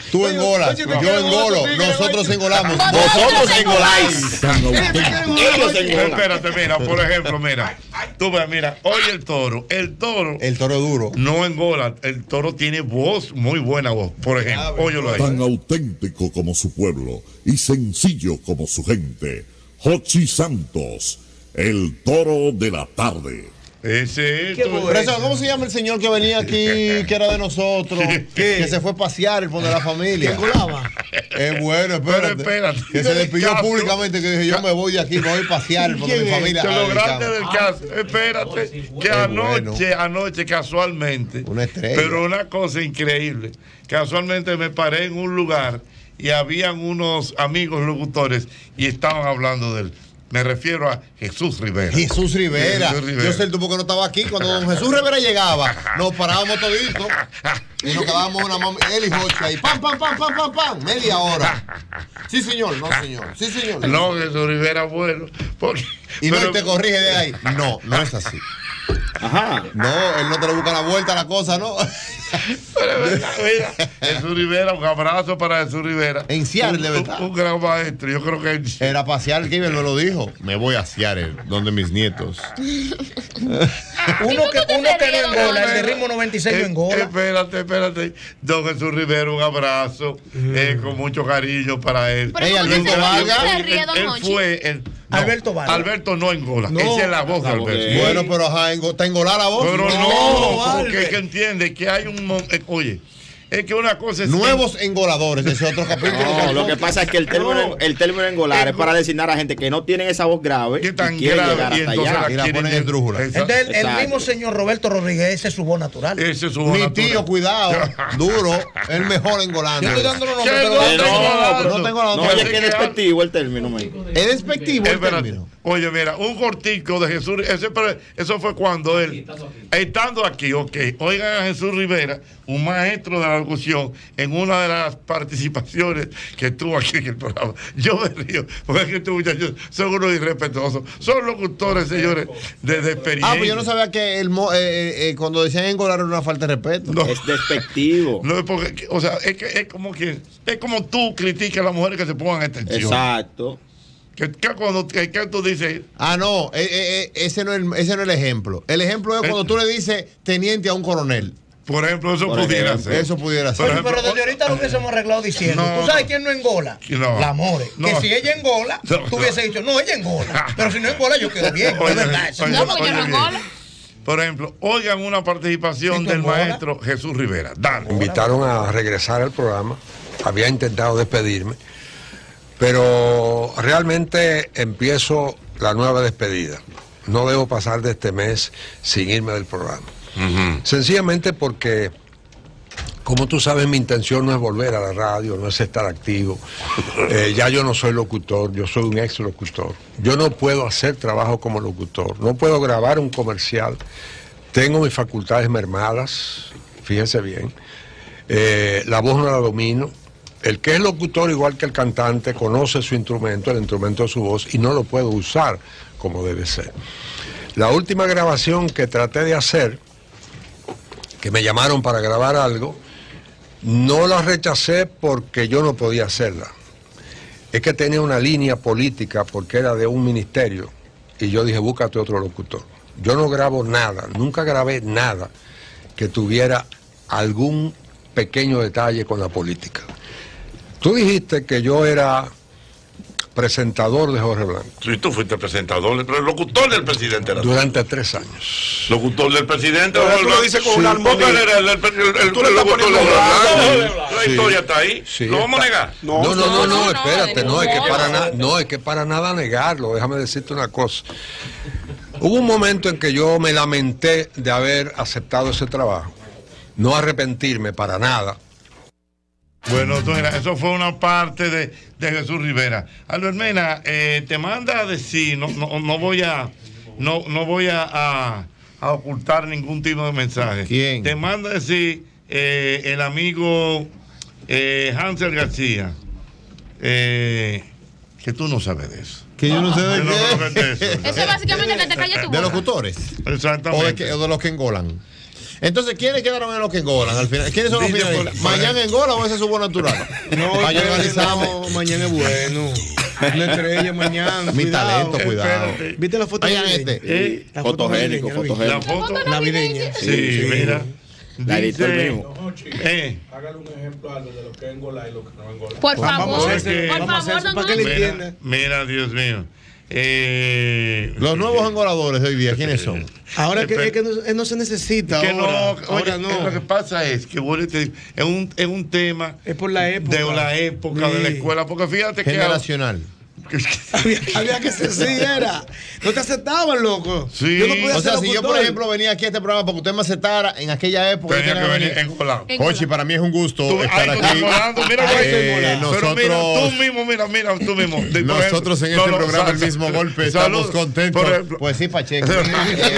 Tú engolas, yo engolo, nosotros engolamos. Vosotros engoláis. Ellos engolan. Espérate, mira, por ejemplo, mira. Tú ves, mira, oye el toro. El toro. El toro duro. No engola. El toro tiene voz, muy buena voz. Por ejemplo, óyelo ahí. Tan auténtico como su pueblo y sencillo como su gente. Jochi Santos, el toro de la tarde. Ese es. Profesor, ¿cómo se llama el señor que venía aquí, que era de nosotros, que se fue a pasear el fondo de la familia? ¿Quién colaba? Es bueno, espérate. Pero espérate. Que se despidió públicamente, que dije, yo me voy de aquí, me voy a pasear el fondo de mi familia. Que lo Ay, grande cabrón. del caso, espérate, que anoche, anoche casualmente, una estrella. pero una cosa increíble, casualmente me paré en un lugar y habían unos amigos locutores y estaban hablando de él. Me refiero a Jesús Rivera. Jesús Rivera. Jesús Rivera. Yo sé el tipo que no estaba aquí. Cuando don Jesús Rivera llegaba, nos parábamos toditos y nos quedábamos una mami, él y Jochi ahí. Pam, pam, pam, pam, pam, pam. Media hora. Sí, señor, no, señor. Sí, señor. No, Jesús Rivera, bueno. Porque, y no, pero, él te corrige de ahí. No, no es así. Ajá. No, él no te le busca la vuelta a la cosa, ¿no? Pero, mira, mira, Jesús Rivera, un abrazo para Jesús Rivera. En Seattle, de un, verdad. Un, un gran maestro, yo creo que era para Seattle, que me lo dijo. Me voy a Seattle, donde mis nietos. Uno que, uno que no engola, el de ritmo noventa y seis no engola. Espérate, espérate. Don Jesús Rivera, un abrazo eh, con mucho cariño para él. Pero ¿cómo Alberto se Vargas. se ríe, don Él Hochi? fue el, no, Alberto Vargas. Alberto no engola. No. Esa es la voz de La voz Alberto. de- Bueno, pero ajá, engo- está engolada la voz. Pero no, No, porque Albert. es que entiende que hay un. mon- eh, Oye, es que una cosa es. Nuevos engoladores, ese otro capítulo. No, lo que pasa es que el término, No. el término engolar es Engo- para designar a gente que no tienen esa voz grave Que tan y quieren grave, llegar y hasta entonces allá. la Y la quieren ponen en de- drújula. Exacto. Entonces, el, el Exacto. mismo señor Roberto Rodríguez, ese es su voz natural. Ese es su Mi voz tío, natural. cuidado, duro, el mejor engolando. Yo estoy dando los ¿Qué nombres, no pero- Eh, tengo no, nada. pero no tengo nada. No, Yo oye, sé que es que despectivo el término, man. Es despectivo el Espérate. término. Oye, mira, un cortico de Jesús. Ese, pero eso fue cuando él, estando aquí, ok. Oigan a Jesús Rivera, un maestro de la locución, en una de las participaciones que tuvo aquí en el programa. Yo me río, porque es que estos muchachos son unos irrespetuosos. Son locutores, señores, de, de experiencia. Ah, pues yo no sabía que el mo- eh, eh, cuando decían engolar era una falta de respeto. No. Es despectivo. No es porque, o sea, es que es como que es como tú criticas a las mujeres que se pongan extensión. Exacto. Que, que cuando que, que tú dices, Ah, no, eh, eh, eh, ese, no es el, ese no es el ejemplo. El ejemplo es cuando tú le dices teniente a un coronel. por ejemplo, eso Por pudiera ejemplo, ser. Eso pudiera Por ser. Oye, ejemplo, pero desde ahorita lo hubiésemos arreglado diciendo. No, ¿Tú sabes no. quién no engola? No. La More. No. Que si ella engola, No, tú hubiese dicho, no, ella engola. Pero si no engola, yo quedo bien. Oye, Es verdad. eso. oye, No, porque yo no oye, engola. bien. Por ejemplo, oigan una participación ¿Y tú del engola? maestro Jesús Rivera. Dale. Me invitaron a regresar al programa. Había intentado despedirme, pero realmente empiezo la nueva despedida. No debo pasar de este mes sin irme del programa. Ujú. Sencillamente porque, como tú sabes, mi intención no es volver a la radio, no es estar activo. Eh, ya yo no soy locutor, yo soy un ex locutor. Yo no puedo hacer trabajo como locutor, no puedo grabar un comercial. Tengo mis facultades mermadas, fíjense bien. Eh, la voz no la domino. El que es locutor, igual que el cantante, conoce su instrumento, el instrumento de su voz, y no lo puedo usar como debe ser. La última grabación que traté de hacer, que me llamaron para grabar algo, no la rechacé porque yo no podía hacerla. Es que tenía una línea política porque era de un ministerio, y yo dije, búscate otro locutor. Yo no grabo nada, nunca grabé nada que tuviera algún pequeño detalle con la política. Tú dijiste que yo era presentador de Jorge Blanco. Sí, tú fuiste presentador, pero el locutor del presidente era tú. Durante tres años. Locutor del presidente. Pero Jorge tú lo Blanco. dices con Sí, una porque armonía. él era el, el, el, el, Tú le el estás locutor poniendo de Jorge bravo. Blanco. La Sí. historia está ahí. Sí, ¿Lo vamos a está- negar? No, no, no, no, no, no, espérate, de no, es que ningún para modo. nada, no, es que para nada negarlo, déjame decirte una cosa. Hubo un momento en que yo me lamenté de haber aceptado ese trabajo, no arrepentirme para nada. Bueno, tú, mira, eso fue una parte de, de Jesús Rivera. Albert Mena, eh, te manda a decir, no, no, no voy a, no, no voy a, a, a ocultar ningún tipo de mensaje. ¿Quién? Te manda a decir eh, el amigo eh, Hansel García, eh, que tú no sabes de eso. Que yo no sé de Yo no qué. sabes de eso. Eso es básicamente que te calles tu ¿De boca. locutores? Exactamente. ¿O de, que- o de los que engolan? Entonces, ¿quiénes quedaron en los que engolan al final? ¿Quiénes son los Dice por- finalistas? por- ¿Mañana engola o ese es su voz natural? No, Mañana espérate, analizamos. no, mañana es bueno. Una estrella mañana. Mi cuidado. talento, cuidado. Espérate. ¿Viste la foto Oigan navideña? este. Eh, La foto Fotogénico, navideña, ¿la viste? La fotogénico. foto. Navideña. Sí, mira. La editó el Dice- mismo. Eh, Hágale un ejemplo a de lo que es engolar y lo que no engolar. Por Vamos a favor, hacer, por vamos a hacer favor, eso don para que le Hochi. mira, entienda. mira, Dios mío. Eh, Los nuevos engoladores de hoy día, ¿quiénes son? Ahora que, Espera. es que no, no se necesita. que ahora, no, ahora oye, no. lo que pasa es que bueno, te digo, es un, es un tema Es por la época. de la época de la Sí. escuela, porque fíjate que Generacional. Había, había que ser así, era. No te aceptaban, loco. Sí. Yo no podía O sea, ser si yo, por locutor. ejemplo, venía aquí a este programa porque usted me aceptara en aquella época, yo tenía tenía que que venir venir. engolado. Ochi, para mí es un gusto Tú, estar ahí tú estás aquí. engolando, mira, Eh, güey, pero nosotros, mira, tú mismo, mira, mira, tú mismo. De- por nosotros en ejemplo, este no, no, programa, sal- el mismo sal- golpe, salud. estamos contentos. Por ejemplo, Pues sí, Pacheco. Oye,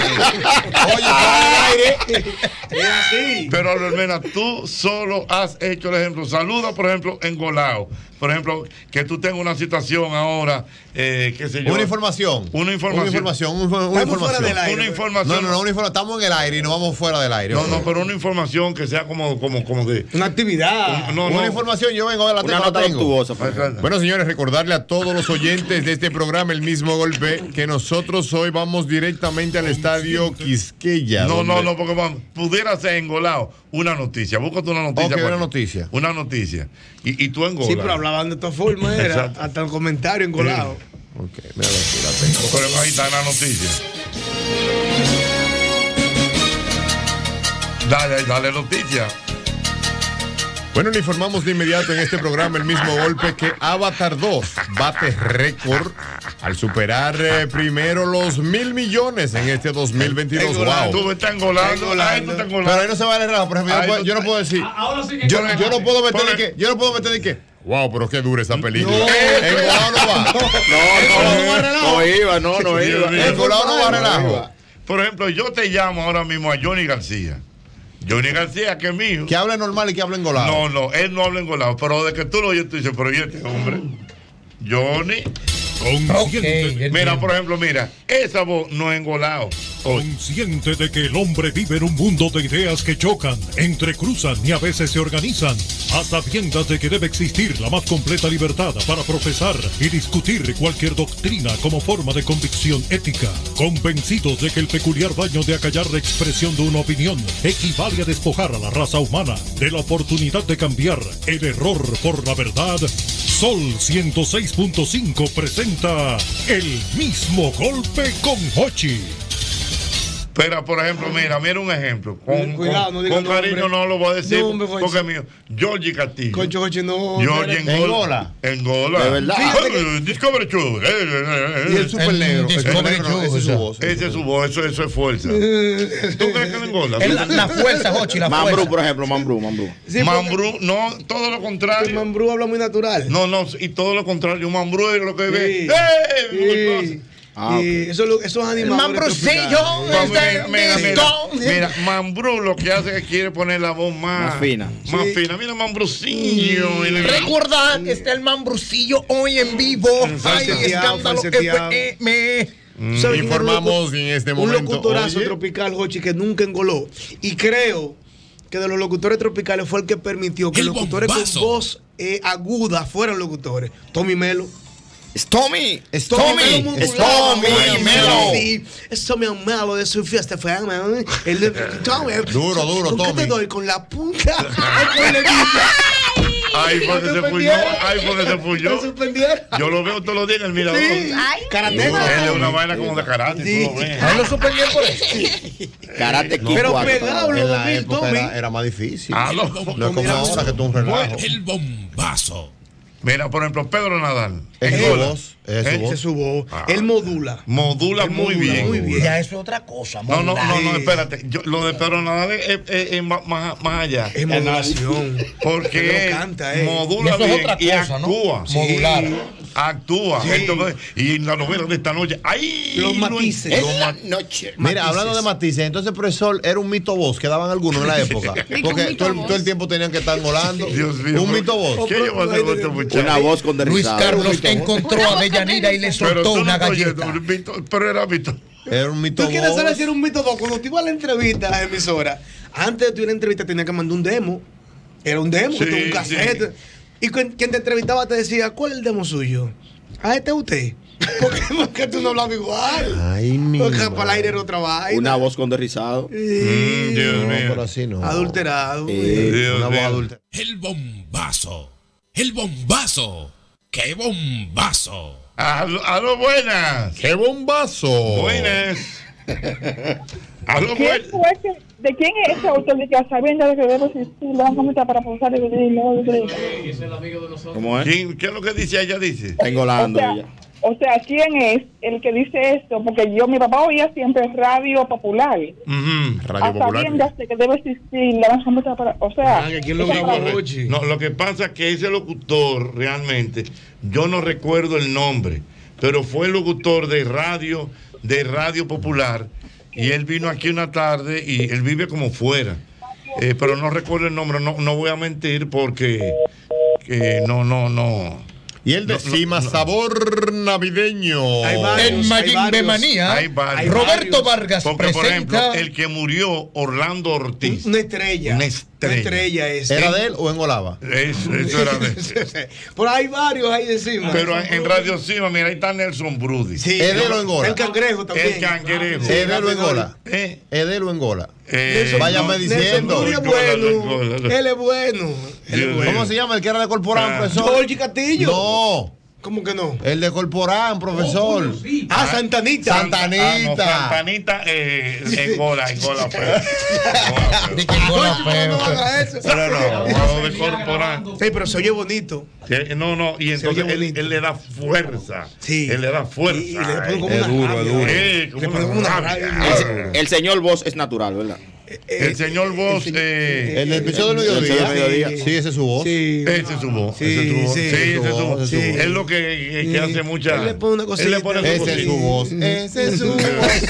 para el aire. Es así. pero Albermena, tú solo has hecho el ejemplo. Saluda, por ejemplo, engolado. Por ejemplo, que tú tengas una situación ahora, eh, qué sé yo. Una información. Una información. Una información. Una, una Estamos información. fuera del aire. Una información. No, no, no, una información. Estamos en el aire y nos vamos fuera del aire. No, no, pero una información que sea como, como, como de. Una actividad. Un- no, una no. información, yo vengo a la Una tengo, la nota tengo. luctuosa. por ejemplo. Bueno, señores, recordarle a todos los oyentes de este programa El Mismo Golpe que nosotros hoy vamos directamente al estadio Quisqueya. No, no, donde- no, porque vamos, pudiera ser engolado. Una noticia, búscate una noticia. Ok, una cualquier- noticia. Una noticia. Y, y tú engolas. Sí, pero hablaban de esta forma, era. Exacto. Hasta el comentario engolado. Ok, mira, aquí la tengo. Pero ahí está la noticia. Dale, dale noticia. Bueno, le informamos de inmediato en este programa El Mismo Golpe que Avatar dos bate récord al superar eh, primero los mil millones en este dos mil veintidós. Engolando. Wow. Tú me estás engolando. Ahí tú estás engolando. Pero ahí no se vale rajo. Por ejemplo, yo, Ahí no puedo, tú yo no estás- puedo decir. Ahora sí que Yo, engolando. yo no puedo meter Por- de que. Yo no puedo meter de que. Wow, pero qué dura esa película. No. Engolado no va. No, no, relajo. no iba, no, no Dios iba. mío. Engolado no va relajo. iba. Por ejemplo, yo te llamo ahora mismo a Johnny García. Johnny García, que es mío. Que hable normal y que hable engolado. No, no, él no habla engolado. Pero de que tú lo oyes, tú dices, pero ¿y este hombre? Johnny. Ok, Mira, por ejemplo, mira, esa voz no es engolado. Oye, Consciente de que el hombre vive en un mundo de ideas que chocan, entrecruzan y a veces se organizan, a sabiendas de que debe existir la más completa libertad para profesar y discutir cualquier doctrina como forma de convicción ética, convencidos de que el peculiar daño de acallar la expresión de una opinión equivale a despojar a la raza humana de la oportunidad de cambiar el error por la verdad, Sol ciento seis punto cinco presenta El Mismo Golpe con Hochi. pero, por ejemplo, mira, mira un ejemplo. Con, Cuidado, con- no diga con cariño nombre. no lo voy a decir Nombre, Jochi. porque es mío. Georgie Castillo. Concho, Concho, no. Georgie espérate. engola. Engola. De verdad. Ay, Discovery Channel. Eh, eh, eh, Y el super negro. El super Discovery negro, esa es su voz. Esa es su voz, eso, eso es fuerza. ¿Tú crees que no engola? Es la, la fuerza, Jochi, la Mambrú, fuerza. por ejemplo, Mambrú, Mambrú. Sí, porque Mambrú, no, todo lo el contrario. Mambrú habla muy natural. No, no, y todo lo contrario. Mambrú es lo que Sí. ve. ¡Eh! Sí. Ah, ok. Y eso, es lo- esos El animales. mambrucillo Vamos, es mira, de mira, mira, Disco. mira, Mambrú lo que hace es que quiere poner la voz más, Más fina. Más Sí. fina. Mira, Mambrucillo. Y le- Recordad, está el mambrucillo hoy en vivo. Ay, Falseteado, escándalo falseteado. F M. ¿Tú sabes quién era un Informamos locu- en este Un momento. locutorazo Oye, tropical, Jochi, que nunca engoló. Y creo que de los locutores tropicales fue el que permitió que El locutores bombazo. con voz eh, aguda fueran locutores. Tommy Melo. Es Tommy. Es Tommy Tommy. Melo Es modulaba, Tommy oye, Melo. sí, es Tommy Melo de su fiesta fue, man. El de Tommy. Duro, duro, ¿Con qué Tommy. te doy? Con la punta. o con la hebilla? Ahí fue que se fuyó. Ahí fue que se ¿Te fuyó. suspendieron? Yo lo veo todos los días en el mirador. Sí. Ay. Karateka. Él es una vaina como de karate. Sí. Tú lo ves. A él lo suspendieron por eso. Karate Kid Pero cuatro. pegado, en la Tommy, época Tommy. era, era más difícil. Ah, no. No es como ahora que tú un relajo. El bombazo. Mira, por ejemplo, Pedro Nadal. Es su Engola. voz. Es su ¿Eh? Esa voz. es su voz. Ah. Él modula. Modula Él muy modula bien. muy bien. Ya eso es otra cosa. No, no, no, no, Sí. espérate. Yo, lo de Pedro Nadal es, es- es- es más, más- más allá. Es modulación. Porque Él él lo canta, eh. modula Y eso es bien otra y cosa, ¿no? actúa. Modular. Actúa. Sí. Entonces, y en la novela de esta noche, ¡ay! Los lo- matices. los ma- Noche. Mira, hablando de matices, entonces, profesor, era un mito voz que daban algunos en la época. un Porque mito todo el, voz. todo el tiempo tenían que estar engolando. Dios mío. Un pero- mito voz. ¿Qué yo voy a hacer con este muchacho? Una voz con Luis derrizado. Carlos encontró a Deyanira y le Pero soltó tú no una estás oyendo, galleta. un mito- pero era mito. Era un mito ¿Tú quieres voz. saber si era un mito dos? Cuando te iba a la entrevista a la emisora, Antes de tu una entrevista tenía que mandar un demo. Era un demo, Sí, un cassette. sí. Y quien quien te entrevistaba te decía, ¿cuál es el demo suyo? Ah, este es usted. ¿Por qué, por qué tú no hablabas igual? Ay, mi Porque madre. para el aire era otra vaina. Una voz con derrizado. Sí. Mm, Dios No, mío. pero así no. Adulterado. Eh, Dios Una voz mío. adulta. El bombazo. El bombazo. ¡Qué bombazo! Aló, aló, buenas. ¡Qué bombazo! Buenas. Aló, ¿Quién buenas. fue ese- ¿De quién es ese autor de que sabiendo de que debe existir la cometa para pausar el video? ¿Cómo es? ¿Quién- ¿Qué es lo que dice ella? Dice. Está engolando O sea, ella. O sea, ¿quién es el que dice esto? Porque yo, mi papá oía siempre radio popular. Ujú. Radio A Popular. sabiendas de que debe existir la cometa para. O sea, Ah, que quién lo esa grabó, para- Ochi. No, lo que pasa es que ese locutor realmente, yo no recuerdo el nombre, pero fue el locutor de radio, de Radio Popular, y él vino aquí una tarde y él vive como fuera. Eh, pero no recuerdo el nombre, no, no voy a mentir porque que no, no, no. Y el decima sabor navideño. Hay varios, En hay Mayimbe varios. Manía, Hay varios. Roberto Vargas Porque, por ejemplo, presenta. el que murió, Orlando Ortiz. Una estrella. Una estrella. Una estrella es. ¿Era de él o engolaba? Eso, eso era de Pero hay varios ahí encima. Pero en Radio Cima, mira, ahí está Nelson Brudi. Sí, ¿Es de él o engola? el cangrejo también. El cangrejo. ¿Es de él o engola? Eh, ¿Es de él o engola? eh, Váyame no, diciendo. Nelson Brudi es Engola, bueno. engola. Él es bueno. Él es Dios bueno. ¿Cómo se llama el que era de Corporán, Ah. profesor? Georgie Castillo. No, ¿Cómo que no? el de Corporán, profesor. Ah, Santanita. Santanita. Ah, no, Santanita, eh, engola, engola, feo. Engola, feo. De que engola Oye, feo. no haga eso. Pero no, vamos de corporal. Sí, pero se oye bonito. Eh, No, no, y entonces oye él, bonito. él le da fuerza. Sí. Él le da fuerza. Y, y le ponen como Es una duro, rabia. es duro. Eh, como Le ponen como una una rabia. rabia. El señor voz es natural, ¿verdad? El señor Voz, el- eh, El del episodio del El del mediodía. mediodía. Sí, ese es su voz. Sí. ese es su voz. Sí, ese es su voz. sí, Sí, ese es su su voz. voz, sí. Es lo que, que- que Sí. hace mucha. Él le pone una cosita. Él le pone Ese es su voz. Ese es su voz.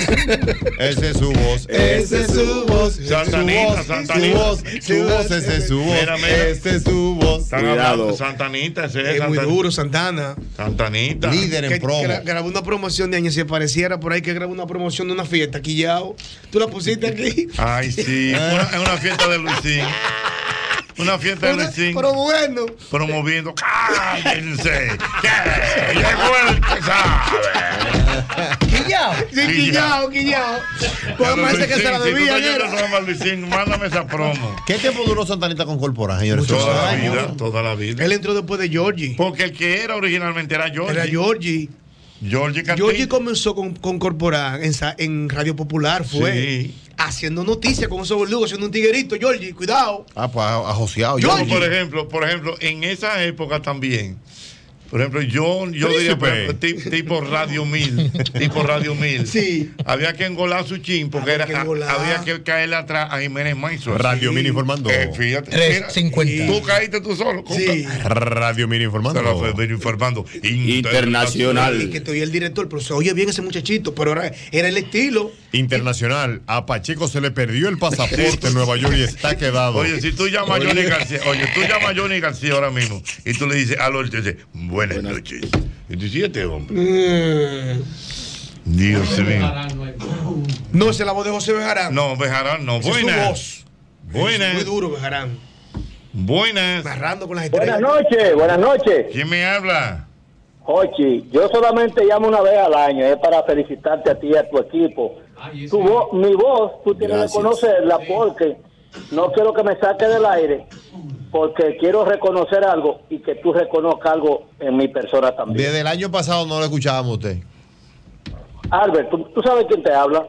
Ese es su voz. Ese es su voz. Santanita, Su Santanita. voz. Su voz. Ese es su voz. Mira, mira. Ese es su voz. Están Cuidado. hablando de Santanita, ese es Es muy Santana- duro, Santana. Santanita. Líder en Que promo. gra- grabó una promoción de año. Si apareciera por ahí que grabó una promoción de una fiesta, quillao. Tú la pusiste aquí. Ay, sí. Una- Es una fiesta de Luisín. Una fiesta de Una- Luisín. pero bueno. Promoviendo. ¡Cállense! ¿Qué? Llegó el que sabe. Quillao. Sí, quillao, quillao. Pues me parece que se la Luisín, si tú debían. estás yendo era. a Luisín, mándame esa promo. ¿Qué tiempo duró Santanita con Corporán, señores? Toda la Años. vida, toda la vida. Él entró después de Georgie. Porque el que era originalmente era Georgie. Era Georgie. Georgie Castillo. Georgie comenzó con, con Corporán en, sa- en Radio Popular, fue. Sí. Haciendo noticias con esos verdugos, haciendo un tiguerito, Georgie, cuidado. Ah, pues ajoseado. Yo- Como por ejemplo, por ejemplo, en esa época también. Por ejemplo, yo, yo diría, por ejemplo, ti- tipo Radio Mil, tipo Radio Mil. Sí. Había que engolar su chin porque Había era, que engolar. había que caerle atrás a Jiménez Maizo. Radio Mil informando. Eh, fíjate. tres mira, cincuenta. Tú caíste tú solo. Sí. Radio Mil Se informando. lo fue venir informando. Internacional. Y que te oye el director, pero se oye bien ese muchachito, pero era, era el estilo. Internacional. A Pacheco se le perdió el pasaporte en Nueva York y está quedado. Oye, si tú llamas a Johnny García, oye, tú llamas a Johnny García ahora mismo y tú le dices, aló, él te dice, buenas noches. Y tú dices, este hombre. Mm. Dios mío. No, esa es la voz de José Bejarán. No, Bejarán, no. Esa es su Buenas. voz. Buenas. Muy duro, Bejarán. Buenas. Narrando con las estrellas. Buenas noches, buenas noches. ¿Quién me habla? Jochi, yo solamente llamo una vez al año, es para felicitarte a ti y a tu equipo. Tu voz, mi voz, tú tienes Gracias. que conocerla porque no quiero que me saque del aire, porque quiero reconocer algo y que tú reconozcas algo en mi persona también. Desde el año pasado no lo escuchábamos a usted. Albert, ¿tú, tú sabes quién te habla?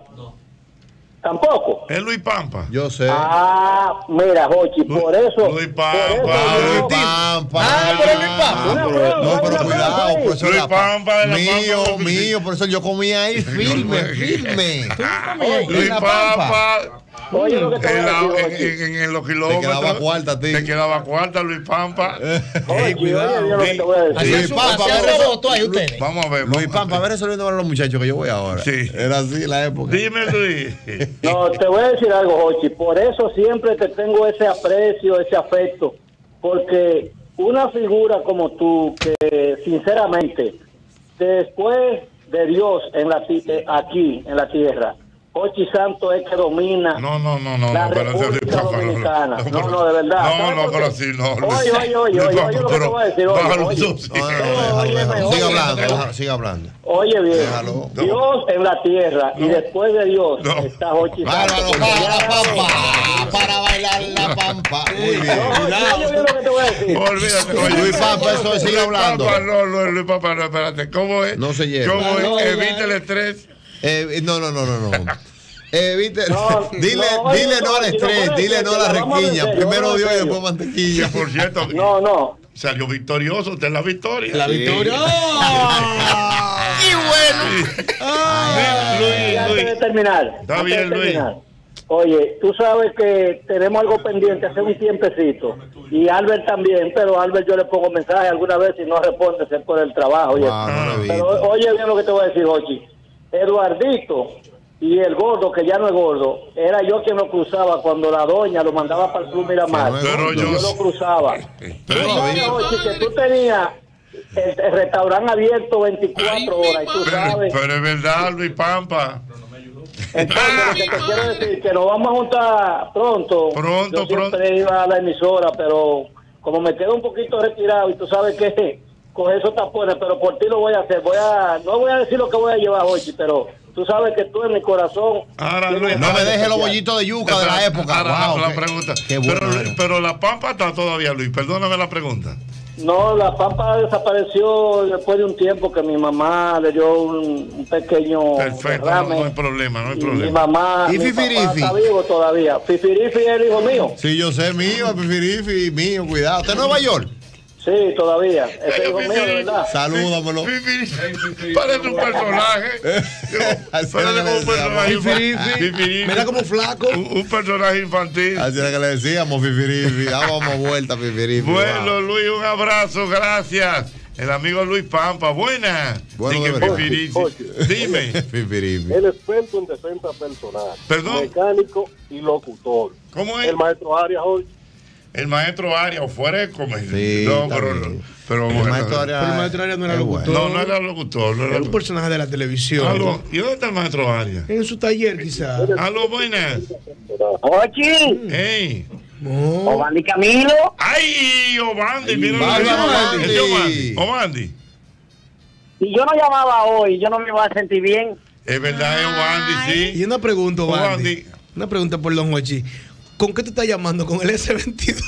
Tampoco. Es Luis Pampa. Yo sé. Ah, mira, Jochi, por eso. Luis por Pampa. eso Ah, yo- Luis Pampa. Ah, pero Luis Pampa. Una pero- broma, no, pero una cuidado, broma, profesor. Luis la pa- Pampa de la mío, Pampa. mío, por eso yo comía ahí firme, firme. Luis En la Pampa. Pampa. Oye, lo que te voy En, a la- decir, en- Jochi. en- en los kilómetros. quedaba cuarta a ti. Te quedaba cuarta, Luis Pampa. Oye, cuidado. oye, Dios, lo que te voy a decir. Hacían Luis su Pampa, hacían vamos a- roboto ahí ustedes. Vamos a ver. Luis vamos a Pampa, a ver resolviendo para los muchachos que yo voy ahora. Sí. Era así la época. Dime, Luis. No, te voy a decir algo, Jochi. Por eso siempre te tengo ese aprecio, ese afecto. Porque una figura como tú, que sinceramente, después de Dios en la ti- eh, aquí, en la tierra, Jochi Santos es que domina no, no, no, no, la no, pero República no, Dominicana. no, No, no, de verdad. No, no, pero así no. Oye, oye, oye, oye, oye, lo que te voy a decir. Oye, Bájalo, oye, tú, sí. Sigue hablando, déjalo, sigue hablando. oye bien, Déjalo. Dios en la tierra y después de Dios está Jochi Bárbaro, Santos. para la pampa, para bailar la pampa. Muy bien. Oye, bien lo que te voy a decir. Olvídate, oye, Luis Pampa, eso es, sigue Luis hablando. Pampa, no, no, Luis Pampa, no, espérate. ¿Cómo es? No se lleva. ¿Cómo No, es? ya. Evita el estrés. Eh, no, no, no, no, no. Eh, viste, No, dile, no, dile no, no al si no estrés, puede dile ser, no a la vamos a requiña. ver, Primero vamos a Dios y ver. después mantequilla. Por cierto, No, no. salió victorioso. Usted es la victoria. La victoria. Y bueno. Y antes de terminar. Está antes bien, de Luis. terminar, Oye, tú sabes que tenemos algo pendiente hace un tiempecito. Y Albert también, pero a Albert yo le pongo mensaje alguna vez y no responde, se por el trabajo. Y Ah, no lo he pero visto. oye bien lo que te voy a decir, Jochi. Eduardito y el gordo, que ya no es gordo, era yo quien lo cruzaba cuando la doña lo mandaba para el Club Miramar. Que no es Pero yo, yo- lo cruzaba. Pero- Tú sabes, Jochi, que tú tenías el, el restaurante abierto veinticuatro horas y tú Pero, sabes. pero es verdad, Luis Pampa. Entonces, lo que te quiero decir que nos vamos a juntar pronto. Pronto, Yo siempre iba a la emisora, pero como me quedo un poquito retirado y tú sabes que coger esos tapones, pero por ti lo voy a hacer. Voy a, no voy a decir lo que voy a llevar hoy, pero tú sabes que tú en mi corazón. Ahora, Luis, No me ahora- dejes los bollitos de yuca de la época. Ahora, Wow, la qué- pregunta. qué bueno pero, era. pero la Pampa está todavía, Luis. Perdóname la pregunta. No, la pampa desapareció después de un tiempo que mi mamá le dio un, un pequeño Perfecto, no, derrame. no hay problema, no hay Y mi problema. mamá, ¿Y mi papá Fifirifi? está vivo todavía. Fifirifi es el hijo mío. Sí, yo sé, mío, Pifirifi, mío, cuidado. ¿Usted es Nueva York? Sí, todavía. Ese es hijo mío, de verdad. Salúdamelo. Parece un personaje. Así Parece era que como le un personaje decíamos. infantil. Fifirifi. Mira como flaco. Un, un personaje infantil. Así era que le decíamos, Fifirifi. Dábamos vuelta, Fifirifi. Bueno, Wow. Luis, un abrazo, gracias. El amigo Luis Pampa, buena. Bueno, Dije, de verdad. Fifirifi. Dime. Fifirifi. El experto en defensa personal. Perdón. Mecánico y locutor. ¿Cómo es? El maestro Arias hoy. El maestro Arias, o fuera de comer. Sí, no, está pero, bien. pero El bueno. maestro Arias- Pero el maestro Arias no era es locutor. No, no era locutor. No era Era un personaje de la televisión. Aló, ¿y dónde está el maestro Arias? En su taller, quizás. Aló, buenas. Ochi, Ey. Obandi Camilo. ¡Ay, Obandi! Mira lo Bárbaro, que dice. Obandi. Ese Obandi. Obandi. Si yo no llamaba hoy, yo no me iba a sentir bien. Es verdad, es Obandi, Y sí. una pregunta, Wandy. Obandi. Una pregunta por Don Hochi. ¿Con qué tú estás llamando? ¿Con el ese veintidós?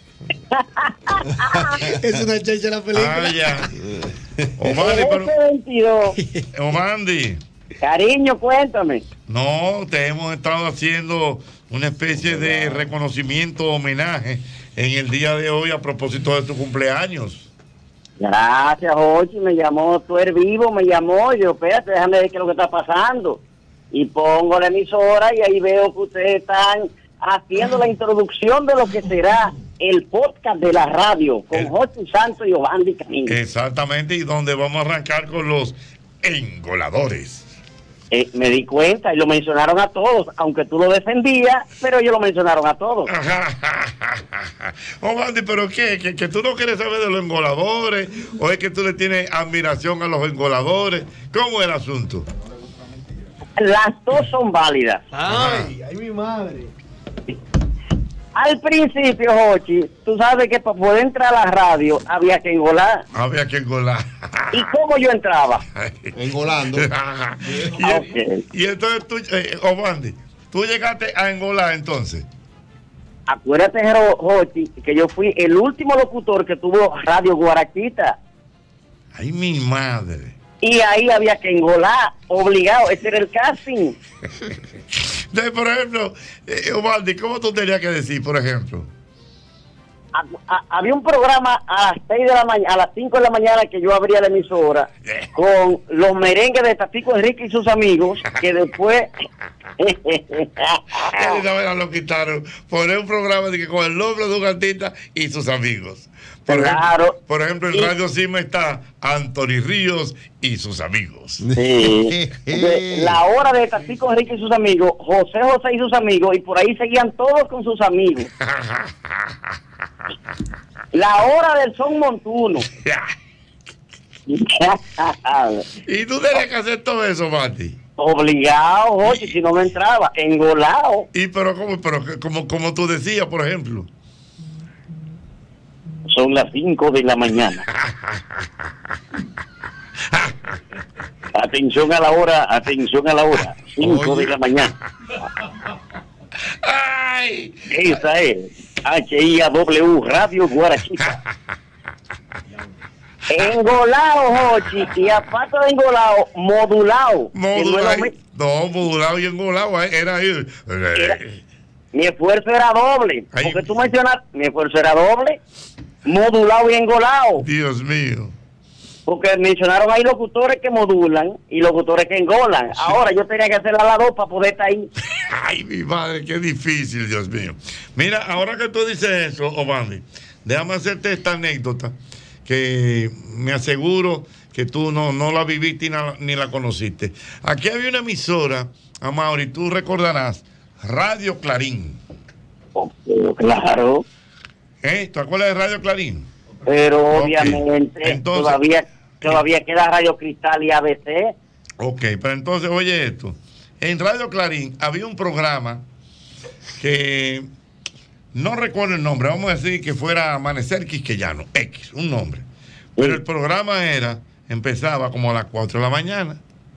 Es una chacha de la película. Ah, ya. Obandi, El pero. F veintidós. Obandi. Cariño, cuéntame. No, te hemos estado haciendo una especie de reconocimiento, homenaje en el día de hoy a propósito de tu cumpleaños. Gracias, Ochi. Me llamó, tú eres vivo, me llamó. Y yo, espérate, déjame ver qué es lo que está pasando. Y pongo la emisora y ahí veo que ustedes están haciendo la introducción de lo que será el podcast de la radio con Jochi Santos y Obandi Camilo. Exactamente, y donde vamos a arrancar con los engoladores. Eh, me di cuenta y lo mencionaron a todos, aunque tú lo defendías, pero ellos lo mencionaron a todos. Obandi, ¿pero qué? ¿Que, ¿Que tú no quieres saber de los engoladores? ¿O es que tú le tienes admiración a los engoladores? ¿Cómo es el asunto? Las dos son válidas. Ay, ay, mi madre. Al principio, Jochi, tú sabes que para poder entrar a la radio había que engolar. Había que engolar. ¿Y cómo yo entraba? Engolando. y, Ok. y entonces tú, eh, Obandi, tú llegaste a engolar entonces. Acuérdate, Jero- Jochi, que yo fui el último locutor que tuvo Radio Guarachita. Ay, mi madre. Y ahí había que engolar, obligado. Ese era el casting. De, por ejemplo, eh, Obandi, ¿cómo tú tenías que decir, por ejemplo? A- a- había un programa a las seis de la mañana, a las cinco de la mañana que yo abría la emisora con los merengues de Tatico Enrique y sus amigos, que después Esa vez lo quitaron. Poner un programa de que con el nombre de un artista y sus amigos. Por Claro. ejemplo, por ejemplo, en Y- Radio Cima está Anthony Ríos y sus amigos. Sí. De la hora de Tatico Enrique y sus amigos, José José y sus amigos, y por ahí seguían todos con sus amigos. La hora del son montuno. Y tú tenías que hacer todo eso, Mati. Obligado, oye, si no me entraba, engolado. Y pero como, pero como, como tú decías, por ejemplo. Son las cinco de la mañana. Atención a la hora, atención a la hora. cinco de la mañana. Ay. Esa es H I A W Radio Guarachita. Engolado, Jochi, y aparte de engolado, modulado. Modulado. No, modulado y engolado, era ahí. Era, mi esfuerzo era doble. Ay. Porque tú mencionas, mi esfuerzo era doble, modulado y engolado. Dios mío. Porque mencionaron ahí locutores que modulan y locutores que engolan. Sí. Ahora yo tenía que hacer a las dos para poder estar ahí. Ay, mi madre, qué difícil, Dios mío. Mira, ahora que tú dices eso, Obandi, déjame hacerte esta anécdota que me aseguro que tú no, no la viviste ni la, ni la conociste. Aquí había una emisora, Amaury, tú recordarás, Radio Clarín. Oh, claro. ¿Eh? ¿Te acuerdas de Radio Clarín? Pero okay. Obviamente entonces, todavía, todavía queda Radio Cristal y A B C. Ok, pero entonces, oye esto. En Radio Clarín había un programa que... No recuerdo el nombre, vamos a decir que fuera Amanecer Quisqueyano, X, un nombre. Pero el programa era, empezaba como a las cuatro de la mañana.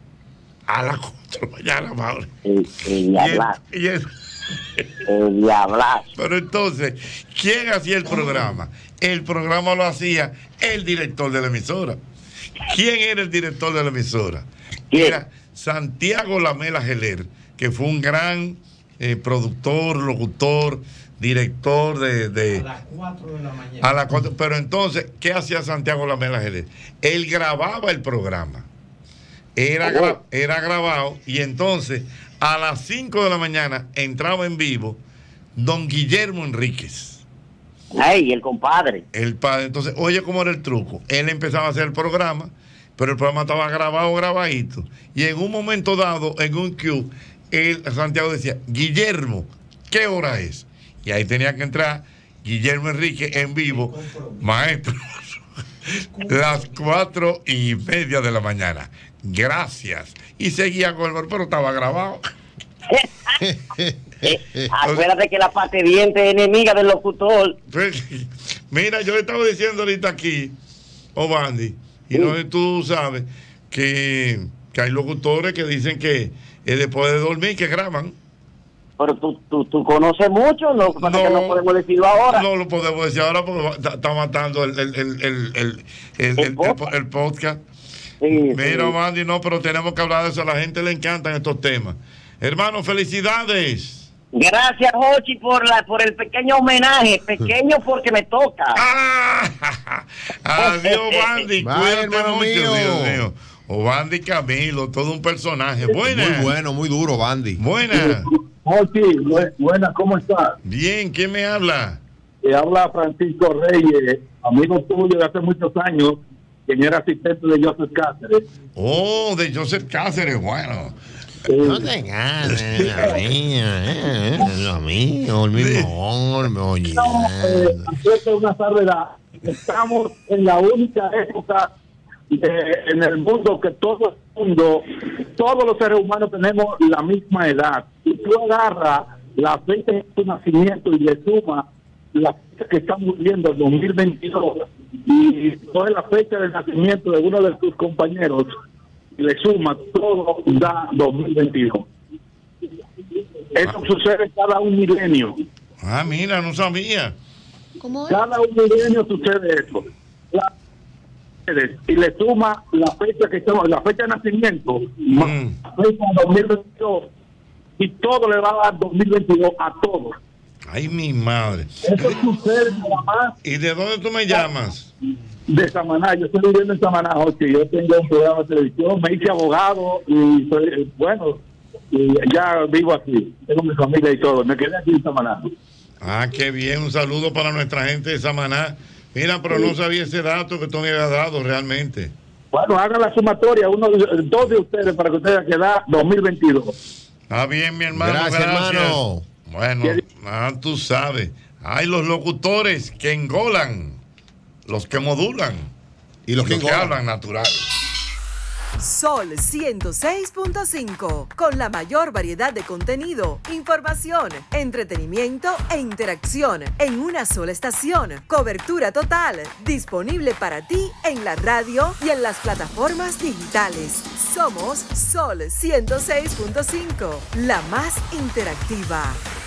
A las cuatro de la mañana, Mauro. El, el diablazo. Y el, el diablazo. Pero entonces, ¿quién hacía el programa? El programa lo hacía el director de la emisora. ¿Quién era el director de la emisora? ¿Quién? Era Santiago Lamela Geler, que fue un gran eh, productor, locutor, director de, de... A las cuatro de la mañana. A las cuatro, pero entonces, ¿qué hacía Santiago Lamela Geler? Él grababa el programa. Era, gra, era grabado y entonces a las cinco de la mañana entraba en vivo don Guillermo Enríquez. Ay, el compadre. El padre. Entonces, oye cómo era el truco. Él empezaba a hacer el programa, pero el programa estaba grabado, grabadito. Y en un momento dado, en un cue, él, Santiago decía, Guillermo, ¿qué hora es? Y ahí tenía que entrar Guillermo Enrique en vivo, maestro, las cuatro y media de la mañana. Gracias. Y seguía con el, pero estaba grabado. Eh, acuérdate que la parte diente es enemiga del locutor. Pues, mira, yo le estaba diciendo ahorita aquí, Obandi, y no sé, tú sabes que, que hay locutores que dicen que eh, después de dormir que graban. Pero tú, tú, tú conoces mucho, no, no, que no podemos decirlo ahora. No lo podemos decir ahora porque está, está matando el, el, el, el, el, el, el, el, el, el podcast. Sí, mira, sí. Obandi, no, pero tenemos que hablar de eso. A la gente le encantan estos temas. Hermano, felicidades. Gracias, Jochi, por la por el pequeño homenaje. Pequeño porque me toca. Ah, adiós, Obandi. Cuídate mucho, mío. Dios mío. Obandi Camilo, todo un personaje. Buena. Muy bueno, muy duro, Obandi. Buena. Jochi, buena, ¿cómo estás? Bien, ¿quién me habla? Te habla Francisco Reyes, amigo tuyo de hace muchos años, quien era asistente de Joseph Cáceres. Oh, de Joseph Cáceres, bueno. Sí. No te ganes, lo mío, eh, lo mío, el mismo hombre, oye. No, eh, una salvedad. Estamos en la única época de, en el mundo que todo el mundo, todos los seres humanos tenemos la misma edad. Y tú agarras la fecha de tu nacimiento y le sumas la fecha que estamos viviendo, el dos mil veintidós, y toda la fecha de nacimiento de uno de tus compañeros, le suma todo, da dos mil veintidós. Esto ah. sucede cada un milenio. Ah, mira, no sabía. ¿Cómo es? Cada un milenio sucede eso. La, y le suma la fecha que estamos, la fecha de nacimiento, mm. la fecha de dos mil veintidós, y todo le va a dar dos mil veintidós a todos. Ay, mi madre. Eso sucede nada más. ¿Y de dónde tú me llamas? De Samaná, yo estoy viviendo en Samaná, Jochi. Yo tengo un programa de televisión, me hice abogado y soy, bueno, y ya vivo aquí, tengo mi familia y todo, me quedé aquí en Samaná. Ah, qué bien, un saludo para nuestra gente de Samaná. Mira, pero sí. No sabía ese dato que tú me habías dado realmente. Bueno, hagan la sumatoria, uno, dos de ustedes para que ustedes queden dos mil veintidós. Está bien, mi hermano. Gracias, gracias. hermano. Bueno, ah, tú sabes, hay los locutores que engolan, los que modulan y los que, los que hablan natural. Sol ciento seis punto cinco, con la mayor variedad de contenido, información, entretenimiento e interacción en una sola estación. Cobertura total, disponible para ti en la radio y en las plataformas digitales. Somos Sol ciento seis punto cinco, la más interactiva.